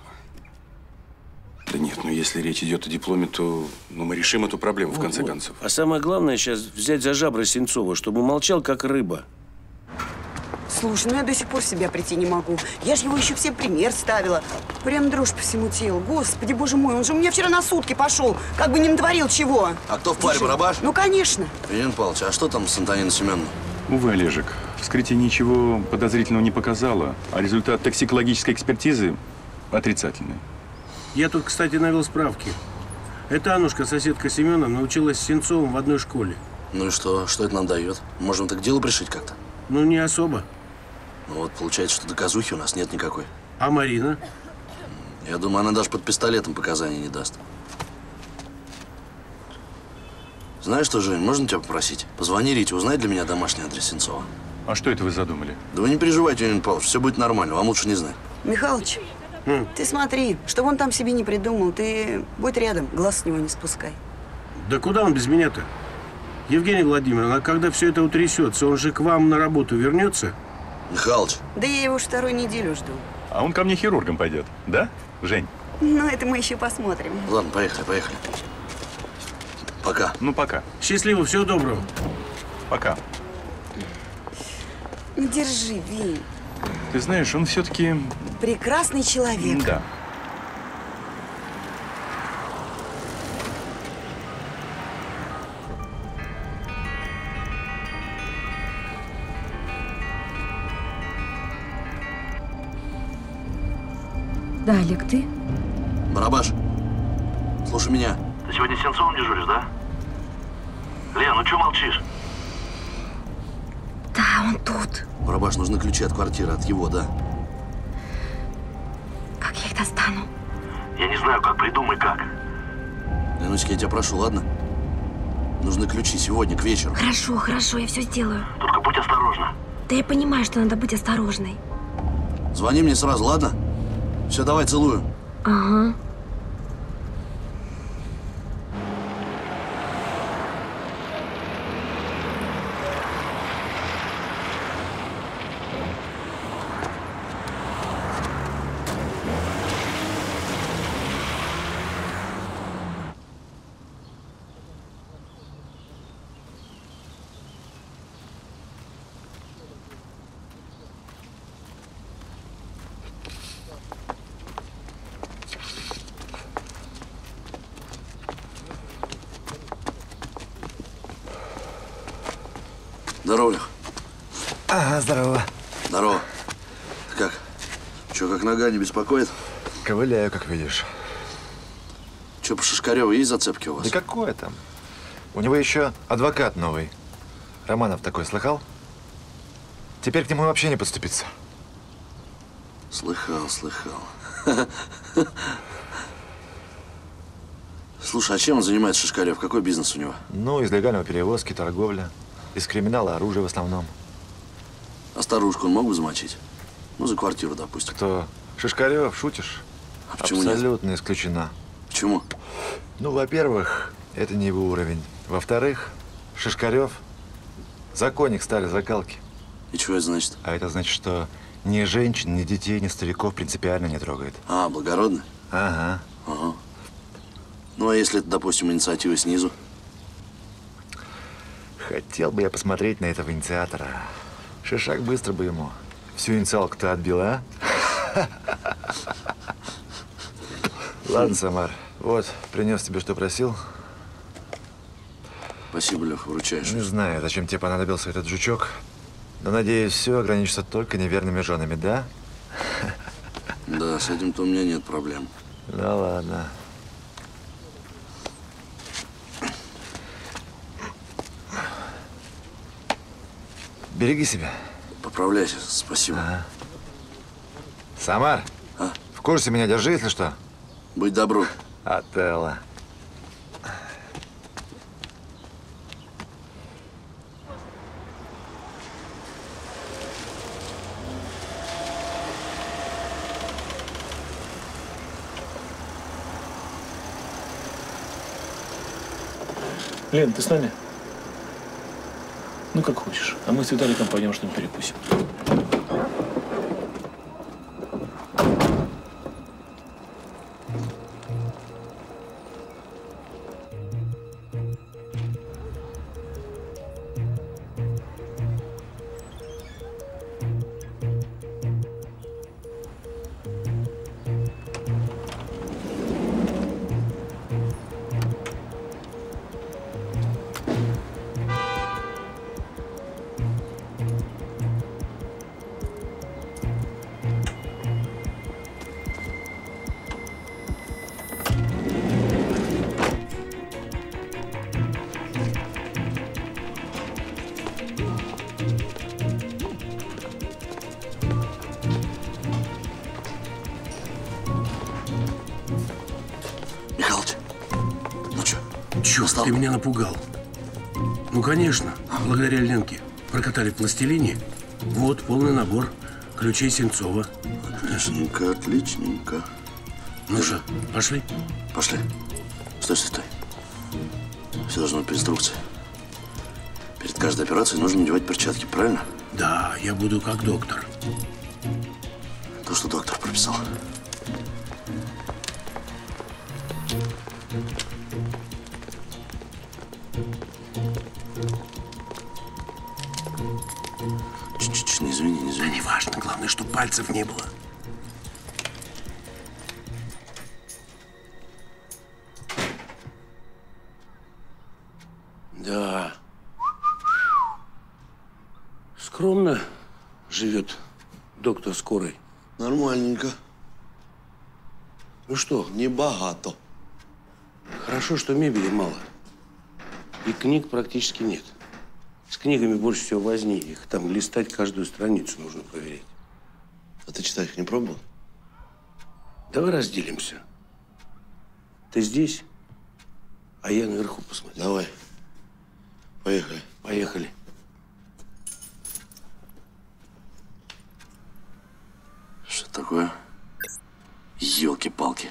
Да нет, ну если речь идет о дипломе, то ну, мы решим эту проблему, в конце Вот. концов. А самое главное сейчас взять за жабры Сенцова, чтобы молчал, как рыба. Слушай, ну я до сих пор в себя прийти не могу. Я же его еще всем пример ставила. Прям дрожь по всему телу. Господи, боже мой, он же у меня вчера на сутки пошел. Как бы не натворил чего. А кто в паре, Слушай, Барабаш? Ну, конечно. Евгений Павлович, а что там с Антониной Семеновной? Увы, Олежек, вскрытие ничего подозрительного не показало, а результат токсикологической экспертизы отрицательный. Я тут, кстати, навел справки. Эта Аннушка, соседка Семена, научилась с Сенцовым в одной школе. Ну и что? Что это нам дает? Можем так дело пришить как-то? Ну, не особо. Ну вот, получается, что доказухи у нас нет никакой. А Марина? Я думаю, она даже под пистолетом показаний не даст. Знаешь что, Жень, можно тебя попросить? Позвони Рите, узнай для меня домашний адрес Сенцова. А что это вы задумали? Да вы не переживайте, Евгений Павлович, все будет нормально, вам лучше не знать. Михалыч, М. ты смотри, что он там себе не придумал. Ты будь рядом, глаз с него не спускай. Да куда он без меня-то? Евгений Владимировна, а когда все это утрясется, он же к вам на работу вернется? Михалыч. Да я его уж вторую неделю жду. А он ко мне хирургом пойдет, да, Жень? Ну, это мы еще посмотрим. Ладно, поехали, поехали. Пока. Ну, пока. Счастливо, всего доброго. Пока. Ну, держи, Винь. Ты знаешь, он все-таки… Прекрасный человек. Да. Да, Олег, ты? Барабаш, слушай меня. Ты сегодня с Сенцовым дежуришь, да? Лен, ну что молчишь? Да, он тут. Барабаш, нужны ключи от квартиры, от его, да. Как я их достану? Я не знаю, как, придумай как. Леночка, я тебя прошу, ладно? Нужны ключи сегодня, к вечеру. Хорошо, хорошо, я все сделаю. Только будь осторожна. Да я понимаю, что надо быть осторожной. Звони мне сразу, ладно? Все, давай, целую. Ага. Здорово, Лех. Ага, здорово. Здорово. Ты как? Че, как нога не беспокоит? Ковыляю, как видишь. Че, по Шишкареву есть зацепки у вас? Да какое там? У него еще адвокат новый. Романов такой слыхал? Теперь к нему вообще не подступиться. Слыхал, слыхал. Слушай, а чем он занимается, Шишкарев? Какой бизнес у него? Ну, из легального перевозки, торговля. Из криминала оружие в основном. А старушку он мог бы замочить? Ну, за квартиру, допустим. Кто? Шишкарев, шутишь? А почему нет? Абсолютно исключена. Почему? Ну, во-первых, это не его уровень. Во-вторых, Шишкарев – законник старой закалки. И чего это значит? А это значит, что ни женщин, ни детей, ни стариков принципиально не трогает. А, благородно? Ага. Ага. Ну, а если это, допустим, инициатива снизу? Хотел бы я посмотреть на этого инициатора. Шишак быстро бы ему всю инициалку-то отбил, а? Ладно, Самар, вот, принес тебе, что просил. Спасибо, Леха, вручаешь. Не знаю, зачем тебе понадобился этот жучок, но, надеюсь, все ограничится только неверными женами, да? Да, с этим-то у меня нет проблем. Ну, ладно. Береги себя. Поправляйся, спасибо. Ага. Самар, а? В курсе меня держи, если что. Будь добру. Отелло. Лен, ты с нами? Ну, как хочешь. А мы с Виталиком пойдем что-нибудь перекусим. Черт, ты меня напугал. Ну, конечно, благодаря Ленке прокатали в пластилине. Вот, полный набор ключей Сенцова. Отличненько, отличненько. Ну что, пошли? Пошли. Стой, стой, стой. Все должно быть по инструкции. Перед каждой операцией нужно надевать перчатки, правильно? Да, я буду как доктор. То, что доктор прописал. Чуть-чуть, не извини, не извини. Да не важно, главное, чтобы пальцев не было. Да. Скромно живет доктор скорой. Нормальненько. Ну что? Небогато. Хорошо, что мебели мало. И книг практически нет. С книгами больше всего возни. Их там листать каждую страницу нужно проверять. А ты читать их не пробовал? Давай разделимся. Ты здесь, а я наверху посмотрю. Давай. Поехали. Поехали. Что такое? Ёлки-палки.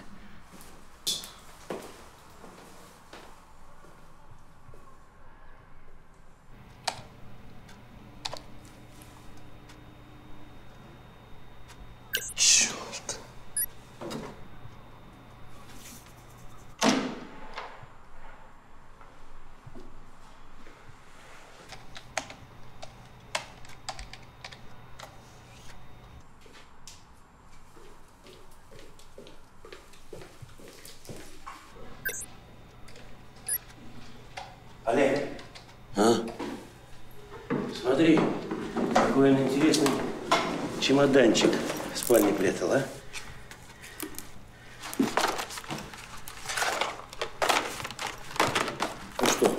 Черт. Олег, А? смотри, какой он интересный чемоданчик в спальне прятал, а? Ну что?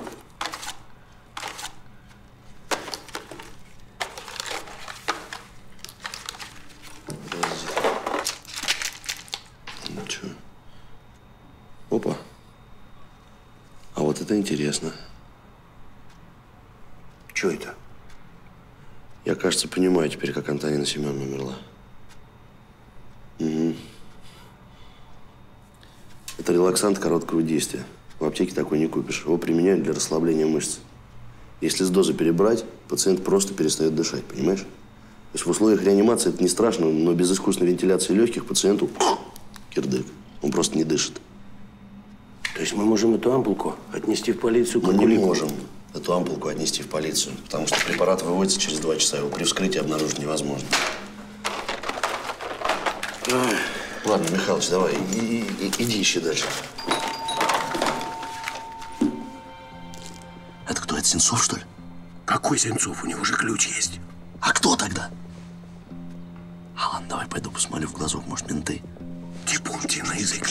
Ничего. Опа. А вот это интересно. Что это? Я, кажется, понимаю теперь, как Антонина Семеновна умерла. Угу. Это релаксант короткого действия. В аптеке такой не купишь. Его применяют для расслабления мышц. Если с дозы перебрать, пациент просто перестает дышать, понимаешь? То есть в условиях реанимации это не страшно, но без искусственной вентиляции легких пациенту кирдык. Он просто не дышит. То есть мы можем эту ампулку отнести в полицию? Мы не можем эту ампулку отнести в полицию, потому что препарат выводится через два часа, его при вскрытии обнаружить невозможно. Ай. Ладно, Михалыч, давай, и, и, иди ищи дальше. Это кто, это Сенцов, что ли? Какой Сенцов? У него же ключ есть. А кто тогда? А ладно, давай пойду посмотрю в глазок, может, менты. Типуньте на язык.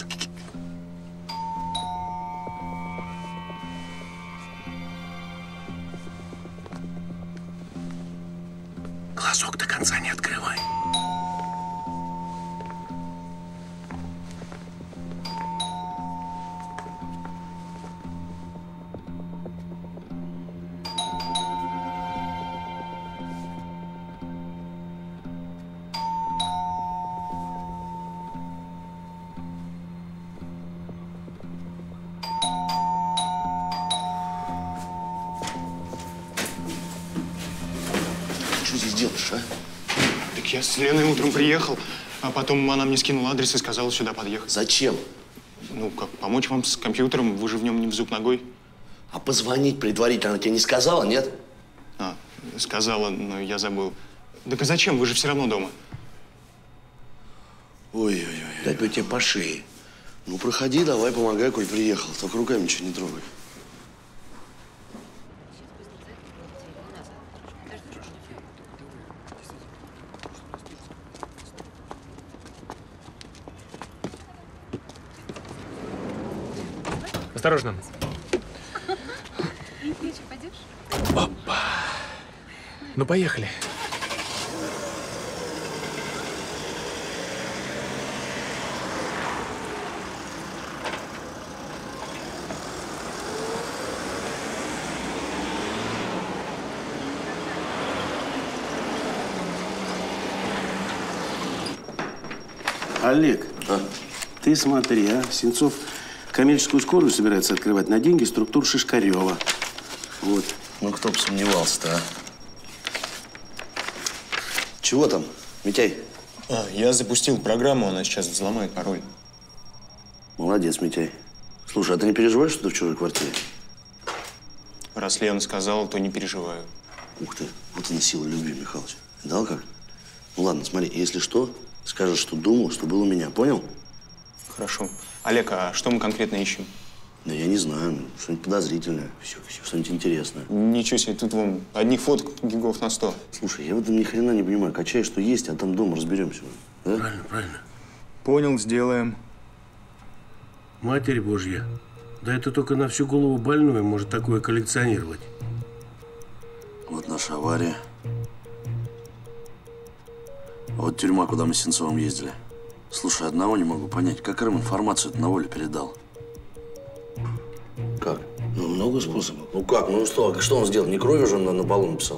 Глазок до конца не открывай. Что здесь делаешь, а? Так я с Леной утром приехал, а потом она мне скинула адрес и сказала сюда подъехать. Зачем? Ну, как, помочь вам с компьютером, вы же в нем не в зуб ногой. А позвонить предварительно она тебе не сказала, нет? А, сказала, но я забыл. Так а зачем? Вы же все равно дома. Ой-ой-ой. Дать бы тебе по шее. Ну, проходи, давай, помогай, коль приехал. Только руками ничего не трогай. Осторожно. Опа. Ну, поехали. Олег, а? Ты смотри, а? Сенцов коммерческую скорую собирается открывать на деньги структур Шишкарева. Вот. Ну, кто бы сомневался-то, а? Чего там, Митяй? А, я запустил программу, она сейчас взломает пароль. Молодец, Митяй. Слушай, а ты не переживаешь, что ты в чужой квартире? Раз Леон сказал, то не переживаю. Ух ты, вот она сила любви, Михалыч. Дал как? Ну ладно, смотри, если что, скажешь, что думал, что был у меня, понял? Хорошо. Олег, а что мы конкретно ищем? Да я не знаю, что-нибудь подозрительное, все, все, что-нибудь интересное. Ничего себе, тут вон одних фоток гигов на сто. Слушай, я в этом ни хрена не понимаю. Качай, что есть, а там дома разберемся. Да? Правильно, правильно. Понял, сделаем. Матерь Божья. Да это только на всю голову больную может такое коллекционировать. Вот наша авария. Вот тюрьма, куда мы с Сенцовым ездили. Слушай, одного не могу понять, как Крым информацию на волю передал. Как? Ну, много способов. Ну как? Ну что, что он сделал? Не кровью же он на, на полу написал?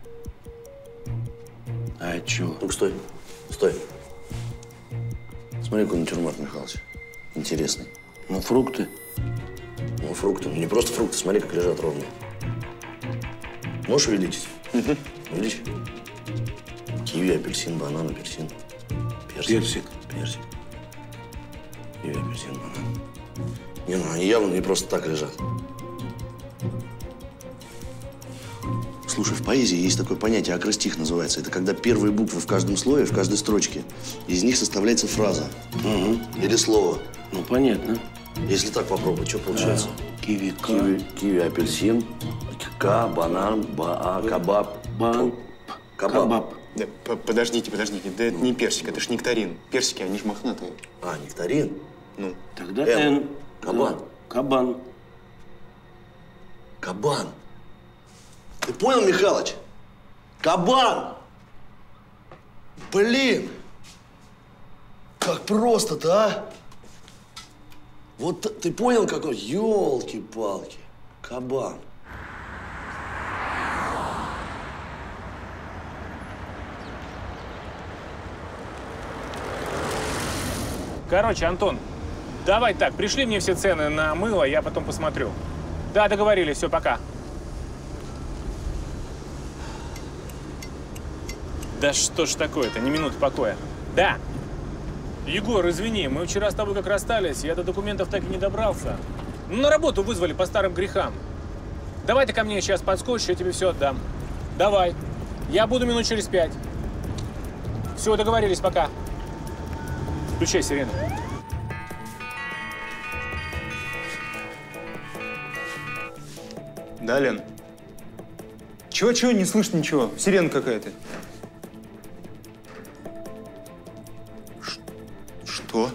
А чё? Ну-ка, стой. Стой. Смотри, какой натюрморт, Михалыч. Интересный. Ну, фрукты. Ну, фрукты. Ну, не просто фрукты. Смотри, как лежат ровно. Можешь увеличить? Угу. Увеличь. Киви, апельсин, банан, апельсин. Персик. Персик. Персик. Киви, апельсин, банан. Не, ну они явно не просто так лежат. Слушай, в поэзии есть такое понятие, акростих называется. Это когда первые буквы в каждом слое, в каждой строчке. Из них составляется фраза. Угу. Или слово. Ну, понятно. Если так попробовать, что получается? А, киви, киви, киви, апельсин, к, банан, ба, кабаб. Бан. Кабаб. Кабаб. Да, подождите, подождите. Да это не персик, это ж нектарин. Персики, они ж мохнатые. А, нектарин? Ну. Тогда Н. Н. Кабан. Да. Кабан. Кабан. Ты понял, Михалыч? Кабан! Блин! Как просто-то, а? Вот ты понял, какой? Ёлки-палки. Кабан. Короче, Антон, давай так, пришли мне все цены на мыло, я потом посмотрю. Да, договорились, все, пока. Да что ж такое-то, ни минуты покоя. Да. Егор, извини, мы вчера с тобой как расстались, я до документов так и не добрался. Ну, на работу вызвали по старым грехам. Давай ты ко мне сейчас подскочишь, я тебе все отдам. Давай. Я буду минут через пять. Все, договорились, пока. Включай сирену. Да, Лен? Чего-чего, не слышно ничего. Сирена какая-то. Что?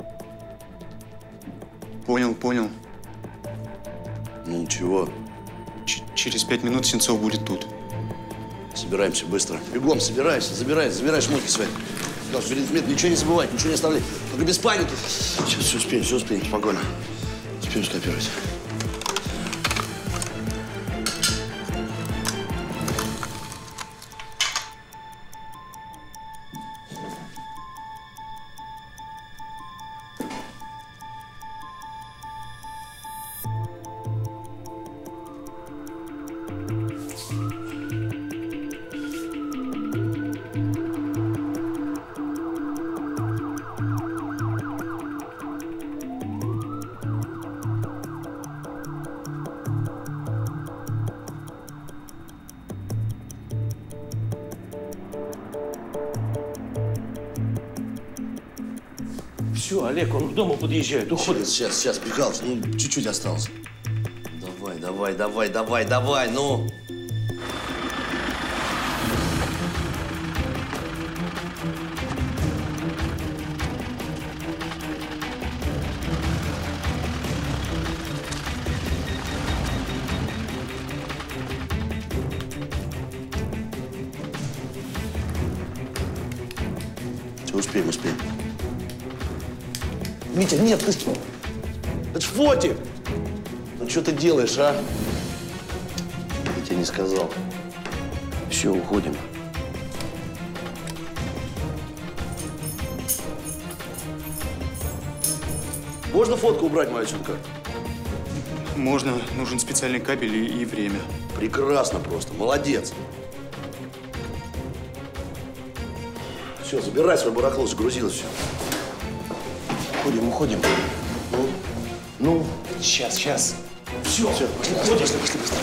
Понял, понял. Ну, чего? Ч через пять минут Сенцов будет тут. Собираемся быстро. Бегом, собирайся, забирайся, забирай шмотки свои. Ничего не забывай, ничего не оставляй. Только без паники. Сейчас все успеем, все успеем, спокойно. Успеем скопировать. Все, Олег, он к дому подъезжает, уходит. Сейчас, сейчас, сейчас, Михалыч, ну, чуть-чуть осталось. Давай, давай, давай, давай, давай, ну. Все, успеем, успеем. Митя, нет, ты... Это ж Фотик! Ну что ты делаешь, а? Я тебе не сказал. Все, уходим. Можно фотку убрать мою отсюда? Можно. Нужен специальный кабель и, и время. Прекрасно просто. Молодец. Все, забирай свой барахло, загрузилось все. Уходим, уходим. Ну, ну, сейчас, сейчас. Все, все, пошли, пошли, пошли, пошли, быстро.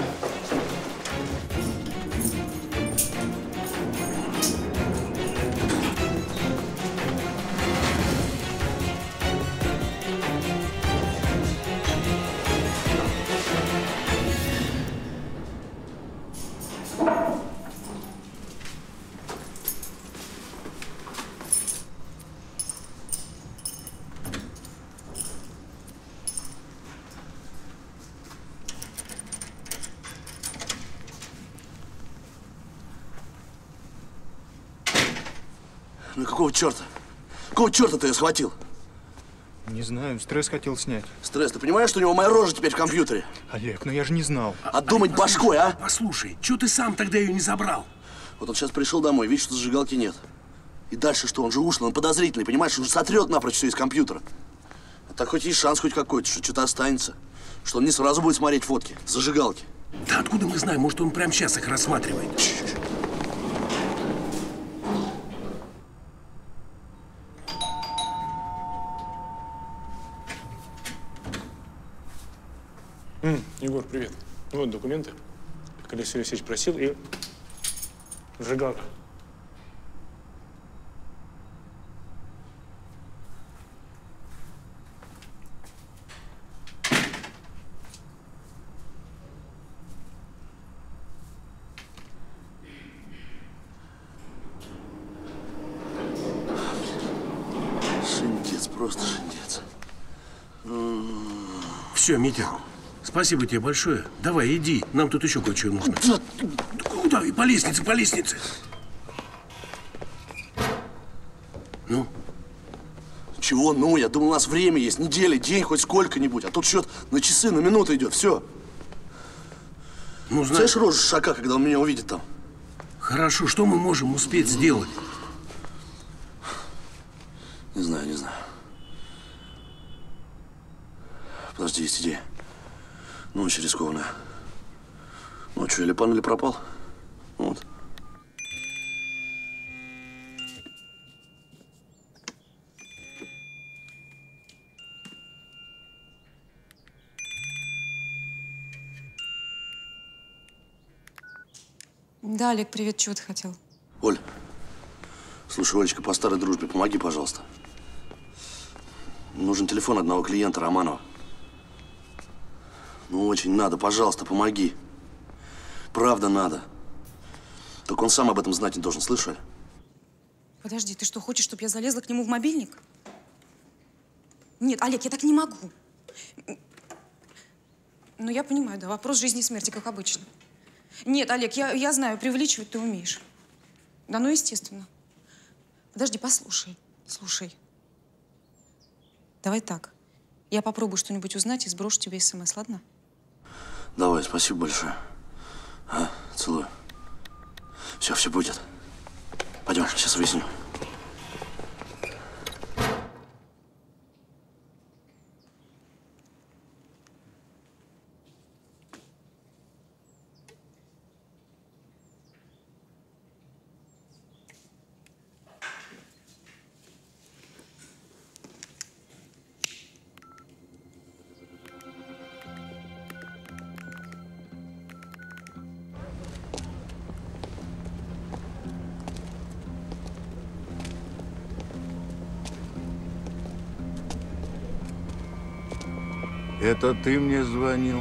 Ну какого черта? Какого черта ты ее схватил? Не знаю, стресс хотел снять. Стресс, ты понимаешь, что у него моя рожа теперь в компьютере? Олег, ну я же не знал. А думать башкой, а? Послушай, что ты сам тогда ее не забрал? Вот он сейчас пришел домой, видит, что зажигалки нет. И дальше что? Он же ушлый, он подозрительный, понимаешь? Он же сотрет напрочь все из компьютера. А так хоть есть шанс хоть какой-то, что что-то останется. Что он не сразу будет смотреть фотки, зажигалки. Да откуда мы знаем? Может, он прямо сейчас их рассматривает? М, Егор, привет. Вот документы, как Алексей Алексеевич просил, и зажигалка. Шиндец, просто шиндец. Все, Митя, спасибо тебе большое. Давай, иди, нам тут еще кое-что нужно. Куда? И по лестнице, по лестнице. Ну? Чего ну? Я думал, у нас время есть, неделя, день, хоть сколько-нибудь. А тут счет на часы, на минуты идет, все. Ну, знаешь, рожу Шака, когда он меня увидит там? Хорошо, что мы можем успеть сделать? Не знаю, не знаю. Подожди, есть идея. Ну, очень рискованная. Ну, что, или пан, или пропал? Вот. Да, Олег, привет. Чего ты хотел? Оль, слушай, Олечка, по старой дружбе, помоги, пожалуйста. Нужен телефон одного клиента, Романова. Ну, очень надо, пожалуйста, помоги. Правда надо. Только он сам об этом знать не должен, слышали? Подожди, ты что, хочешь, чтобы я залезла к нему в мобильник? Нет, Олег, я так не могу. Ну, я понимаю, да, вопрос жизни и смерти, как обычно. Нет, Олег, я, я знаю, преувеличивать ты умеешь. Да, ну, естественно. Подожди, послушай, слушай. Давай так. Я попробую что-нибудь узнать и сброшу тебе смс, ладно? Давай, спасибо большое. А, целую. Все, все будет. Пойдем, сейчас выясню. Это ты мне звонил?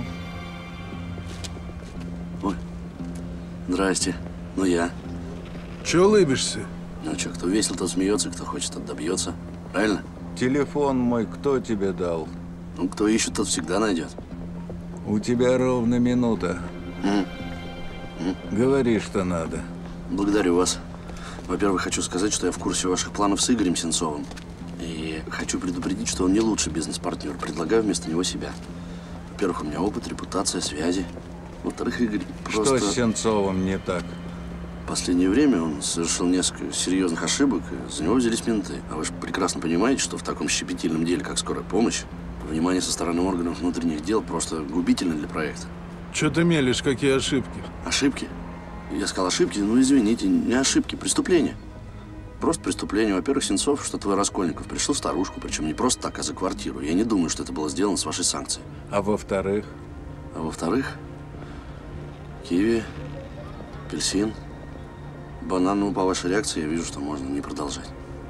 Ой, здрасте. Ну, я. Чего улыбишься? Ну, что, кто весел, тот смеется, кто хочет, тот добьется. Правильно? Телефон мой кто тебе дал? Ну, кто ищет, тот всегда найдет. У тебя ровно минута. М? М? Говори, что надо. Благодарю вас. Во-первых, хочу сказать, что я в курсе ваших планов с Игорем Сенцовым. И хочу предупредить, что он не лучший бизнес-партнер. Предлагаю вместо него себя. Во-первых, у меня опыт, репутация, связи. Во-вторых, Игорь просто… Что с Сенцовым не так? последнее время он совершил несколько серьезных ошибок, и за него взялись менты. А вы же прекрасно понимаете, что в таком щепетильном деле, как скорая помощь, внимание со стороны органов внутренних дел просто губительно для проекта. Че ты мелешь, какие ошибки? Ошибки? Я сказал ошибки, ну извините, не ошибки, преступления. Просто преступление. Во-первых, Сенцов, что твой Раскольников пришел старушку, причем не просто так, а за квартиру. Я не думаю, что это было сделано с вашей санкцией. А во-вторых? А во-вторых, киви, апельсин, банан. Ну, по вашей реакции я вижу, что можно не продолжать.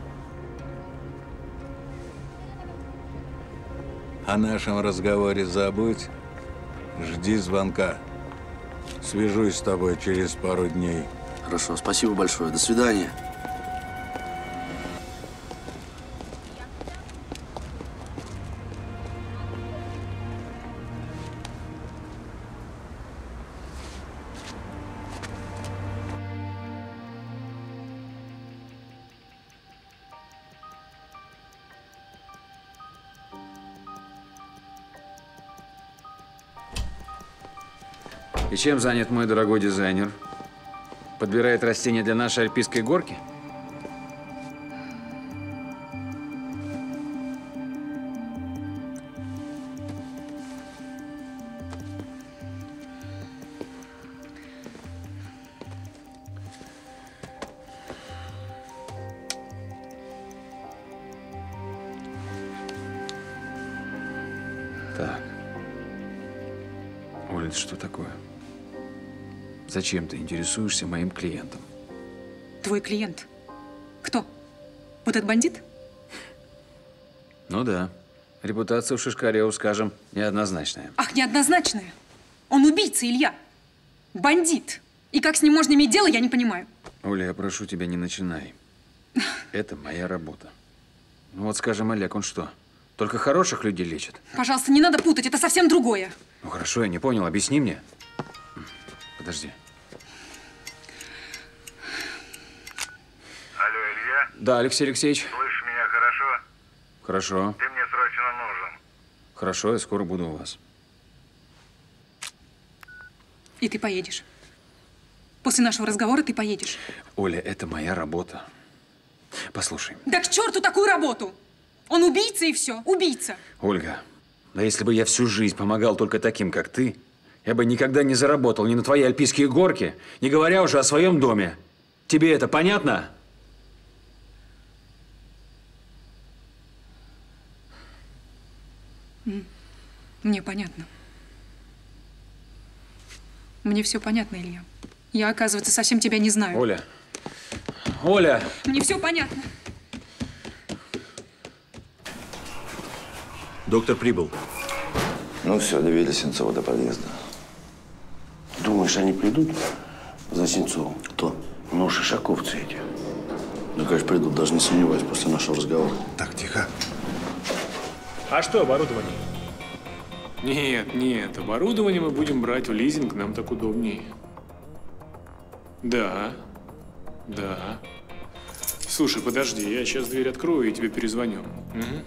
О нашем разговоре забудь. Жди звонка. Свяжусь с тобой через пару дней. Хорошо, спасибо большое. До свидания. И чем занят мой дорогой дизайнер? Подбирает растения для нашей альпийской горки? Так. Оля, это что такое? Зачем ты интересуешься моим клиентом? Твой клиент? Кто? Вот этот бандит? Ну да. Репутация у Шишкарева, скажем, неоднозначная. Ах, неоднозначная. Он убийца, Илья. Бандит. И как с ним можно иметь дело, я не понимаю. Оля, я прошу тебя, не начинай. Это моя работа. Ну вот, скажем, Олег, он что, только хороших людей лечит? Пожалуйста, не надо путать, это совсем другое. Ну хорошо, я не понял, объясни мне. Подожди. Алло, Илья? Да, Алексей Алексеевич. Слышишь меня хорошо? Хорошо. Ты мне срочно нужен. Хорошо, я скоро буду у вас. И ты поедешь. После нашего разговора ты поедешь. Оля, это моя работа. Послушай. Да к черту такую работу! Он убийца и все, убийца. Ольга, да если бы я всю жизнь помогал только таким, как ты, я бы никогда не заработал ни на твои альпийские горки, не говоря уже о своем доме. Тебе это понятно? Мне понятно. Мне все понятно, Илья. Я, оказывается, совсем тебя не знаю. Оля. Оля! Мне все понятно. Доктор прибыл. Ну все, довели Сенцова до подъезда. Думаешь, они придут за Сенцовым? Кто? Ну, шишаковцы эти. Ну, конечно, придут, даже не сомневаюсь, после нашего разговора. Так, тихо. А что оборудование? Нет, нет, оборудование мы будем брать в лизинг, нам так удобнее. Да, да. Слушай, подожди, я сейчас дверь открою и тебе перезвоню. Угу.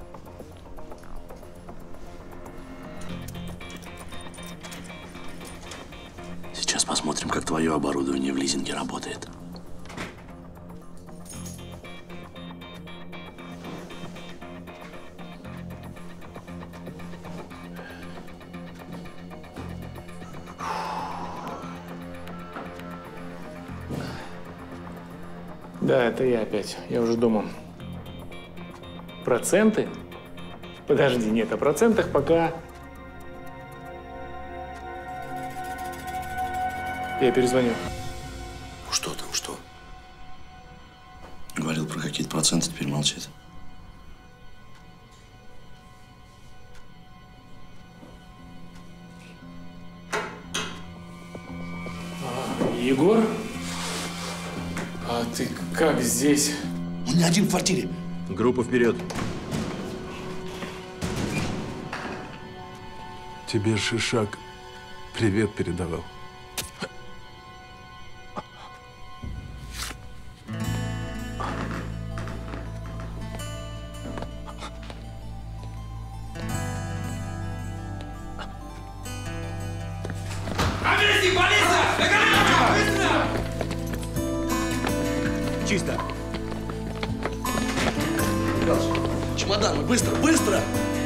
Сейчас посмотрим, как твое оборудование в лизинге работает. Да, это я опять. Я уже думал. Проценты? Подожди, нет, о процентах пока… Я перезвоню. Что там, что? Говорил про какие-то проценты, теперь молчит. Егор? А ты как здесь? Он не один в квартире. Группа вперед. Тебе Шишак привет передавал. чисто. Чемоданы, быстро, быстро!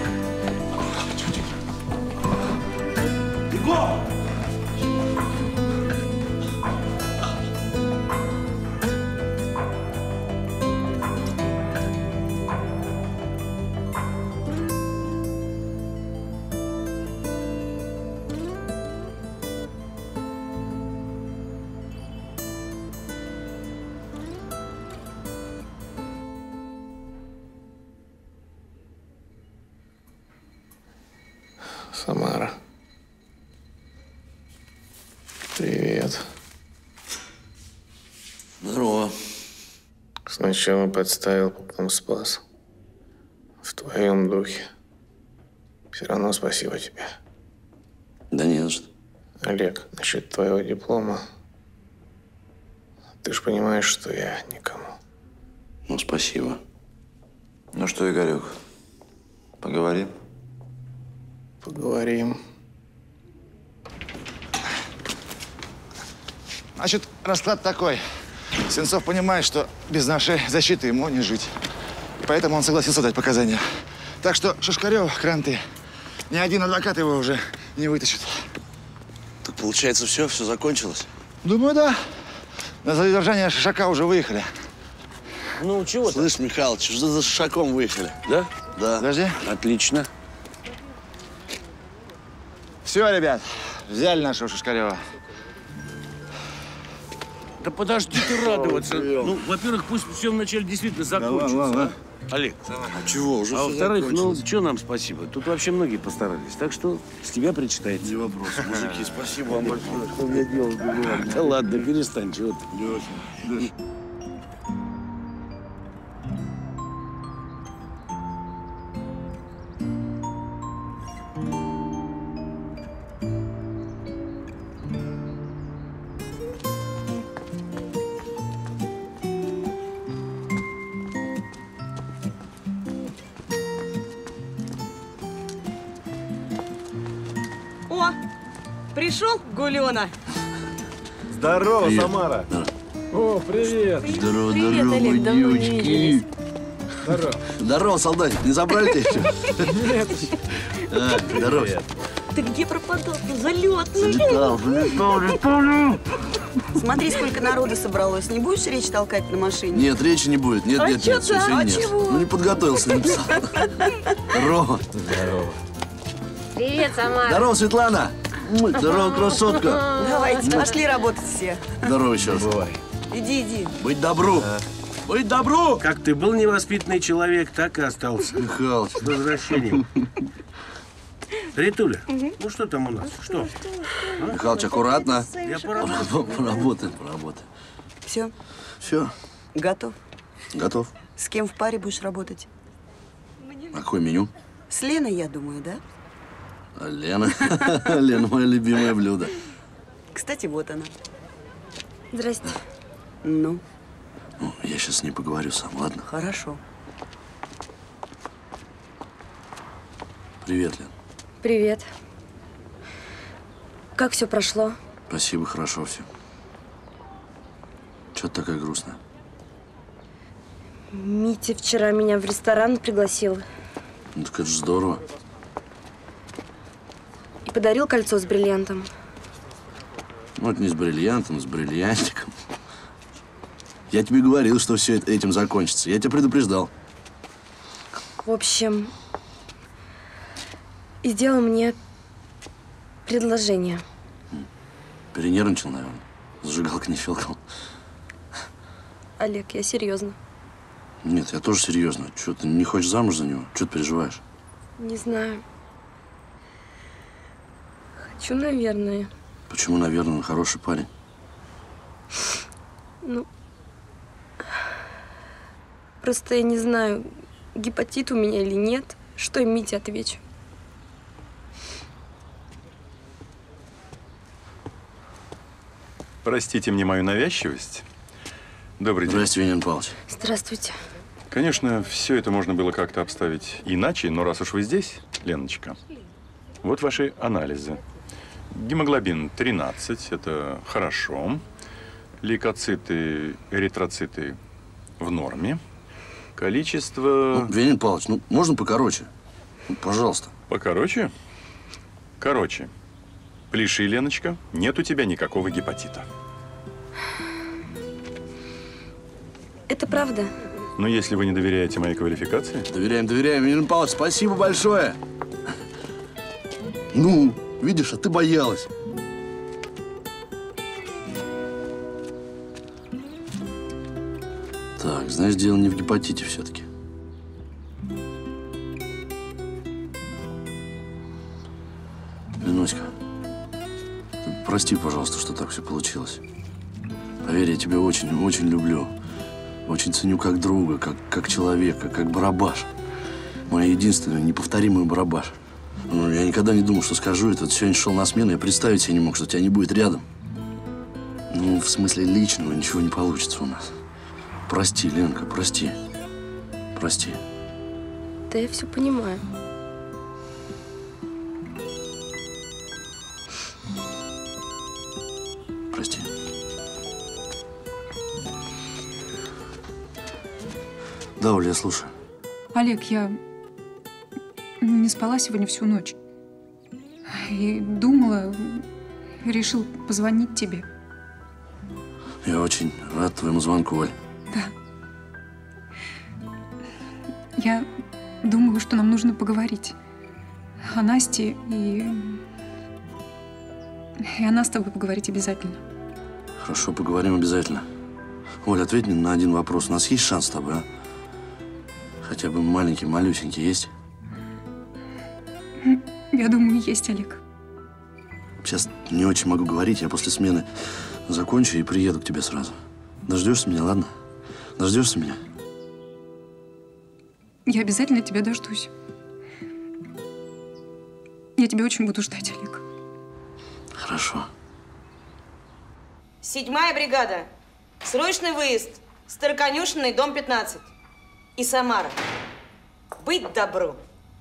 Бегом! Самара. Привет. Здорово. Сначала подставил, потом спас. В твоем духе. Все равно спасибо тебе. Да не за что. Олег, насчет твоего диплома. Ты ж понимаешь, что я никому. Ну, спасибо. Ну что, Игорек, поговорим? Поговорим. Значит, расклад такой. Сенцов понимает, что без нашей защиты ему не жить. Поэтому он согласился дать показания. Так что Шишкарев, кранты, ни один адвокат его уже не вытащит. Так получается, все, все закончилось? Думаю, да. На задержание Шишака уже выехали. Ну, чего? Слышь, Михалыч, уже за Шишаком выехали. Да? Да. Подожди. Отлично. Все, ребят, взяли нашего Шишкарева. Да подожди ты радоваться. Ну, во-первых, пусть все вначале действительно закончится. ладно, ладно. а? Олег. А чего, уже А всё во-вторых, ну, закончилось. что нам спасибо? Тут вообще многие постарались. Так что с тебя причитается. Не вопрос. Мужики, спасибо вам большое. Что мне делать без вас? Да ладно, перестань, чего ты. О, пришел Гулена. Здорово, Привет. Самара. О, привет. Здорово, Привет, здорово, Олег, давно не девочки. виделись. Здорово. Здорово, солдатик. Не забрали тебя еще? Нет. А, здорово. Ты где пропадал? Ты залетный. Залетал, залетал, летал. Смотри, сколько народу собралось. Не будешь речь толкать на машине? Нет, речи не будет. Нет, А нет, чё нет, все, так? сегодня А нет. чего? Ну, не подготовился, не написал. Здорово. Здорово. Привет, Самара. Здорово, Светлана. Здорово, красотка. Давайте, пошли работать все. Здорово еще раз. Бывай. Иди, иди. Быть добру. Быть добру. Как ты был невоспитанный человек, так и остался. Михалыч. С возвращением. Ритуля, ну что там у нас? Что? А? Михалыч, аккуратно. Я поработаю. Поработаем, поработаем. Все, Все, готов. готов. С кем в паре будешь работать? А какое меню? С Леной, я думаю, да? А Лена. Лена, мое любимое блюдо. Кстати, вот она. Здрасте. Ну, Ну, я сейчас с ней поговорю сам, ладно? хорошо. Привет, Лен. Привет. Как все прошло? Спасибо, хорошо все. Чего ты такая грустная? Митя вчера меня в ресторан пригласил Ну, так это же здорово. и подарил кольцо с бриллиантом. Ну, это не с бриллиантом, а с бриллиантиком. Я тебе говорил, что все это этим закончится. Я тебя предупреждал. В общем, и сделал мне предложение. Перенервничал, наверное. Зажигалка не щелкал. Олег, я серьезно. Нет, я тоже серьезно. Че, ты не хочешь замуж за него? Че ты переживаешь? Не знаю. Хочу, наверное. Почему, наверное, он хороший парень? Ну, просто я не знаю, гепатит у меня или нет. Что им Мите отвечу? Простите мне мою навязчивость. Добрый день. Здравствуйте, Вениамин Павлович. Здравствуйте. Конечно, все это можно было как-то обставить иначе, но раз уж вы здесь, Леночка, вот ваши анализы. Гемоглобин тринадцать, это хорошо. Лейкоциты, эритроциты в норме. Количество… Ну, Леонид Павлович, ну можно покороче? Ну, пожалуйста. Покороче? Короче. Пляши, Леночка, нет у тебя никакого гепатита. Это правда? Но если вы не доверяете моей квалификации… Доверяем, доверяем. Леонид Павлович, спасибо большое. Ну, видишь, а ты боялась. Так, знаешь, дело не в гепатите все-таки. Леночка, ты прости, пожалуйста, что так все получилось. Поверь, я тебя очень, очень люблю. Очень ценю как друга, как, как человека, как барабаш. Моя единственная, неповторимая барабаш. Ну, я никогда не думал, что скажу это. Сегодня шел на смену, я представить себе не мог, что тебя не будет рядом. Ну, в смысле личного ничего не получится у нас. Прости, Ленка, прости. Прости. Да я все понимаю. Прости. Да, Оля, я слушаю. Олег, я не спала сегодня всю ночь. И думала, решил позвонить тебе. Я очень рад твоему звонку, Оль. Да. Я думаю, что нам нужно поговорить о Насте, и... и она с тобой поговорить обязательно. Хорошо, поговорим обязательно. Оль, ответь мне на один вопрос. У нас есть шанс с тобой, а? Хотя бы маленький, малюсенький есть? Я думаю, есть, Олег. Сейчас не очень могу говорить. Я после смены закончу и приеду к тебе сразу. Дождешься меня, ладно? Дождешься меня? Я обязательно тебя дождусь. Я тебя очень буду ждать, Олег. Хорошо. Седьмая бригада. Срочный выезд. Староконюшенный, дом пятнадцать. И Самара. Быть добру.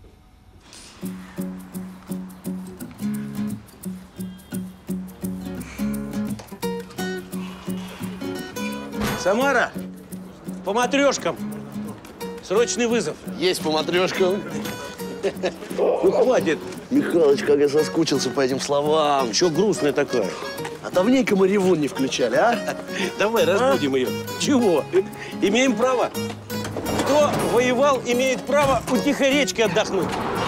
Самара, по матрешкам. Срочный вызов. Есть по матрешкам. Ну, хватит. Михалыч, как я соскучился по этим словам. Чё грустная такая? А давненько мы ревун не включали, а? Давай разбудим ее. Чего? Имеем право. Кто воевал, имеет право у тихой речки отдохнуть.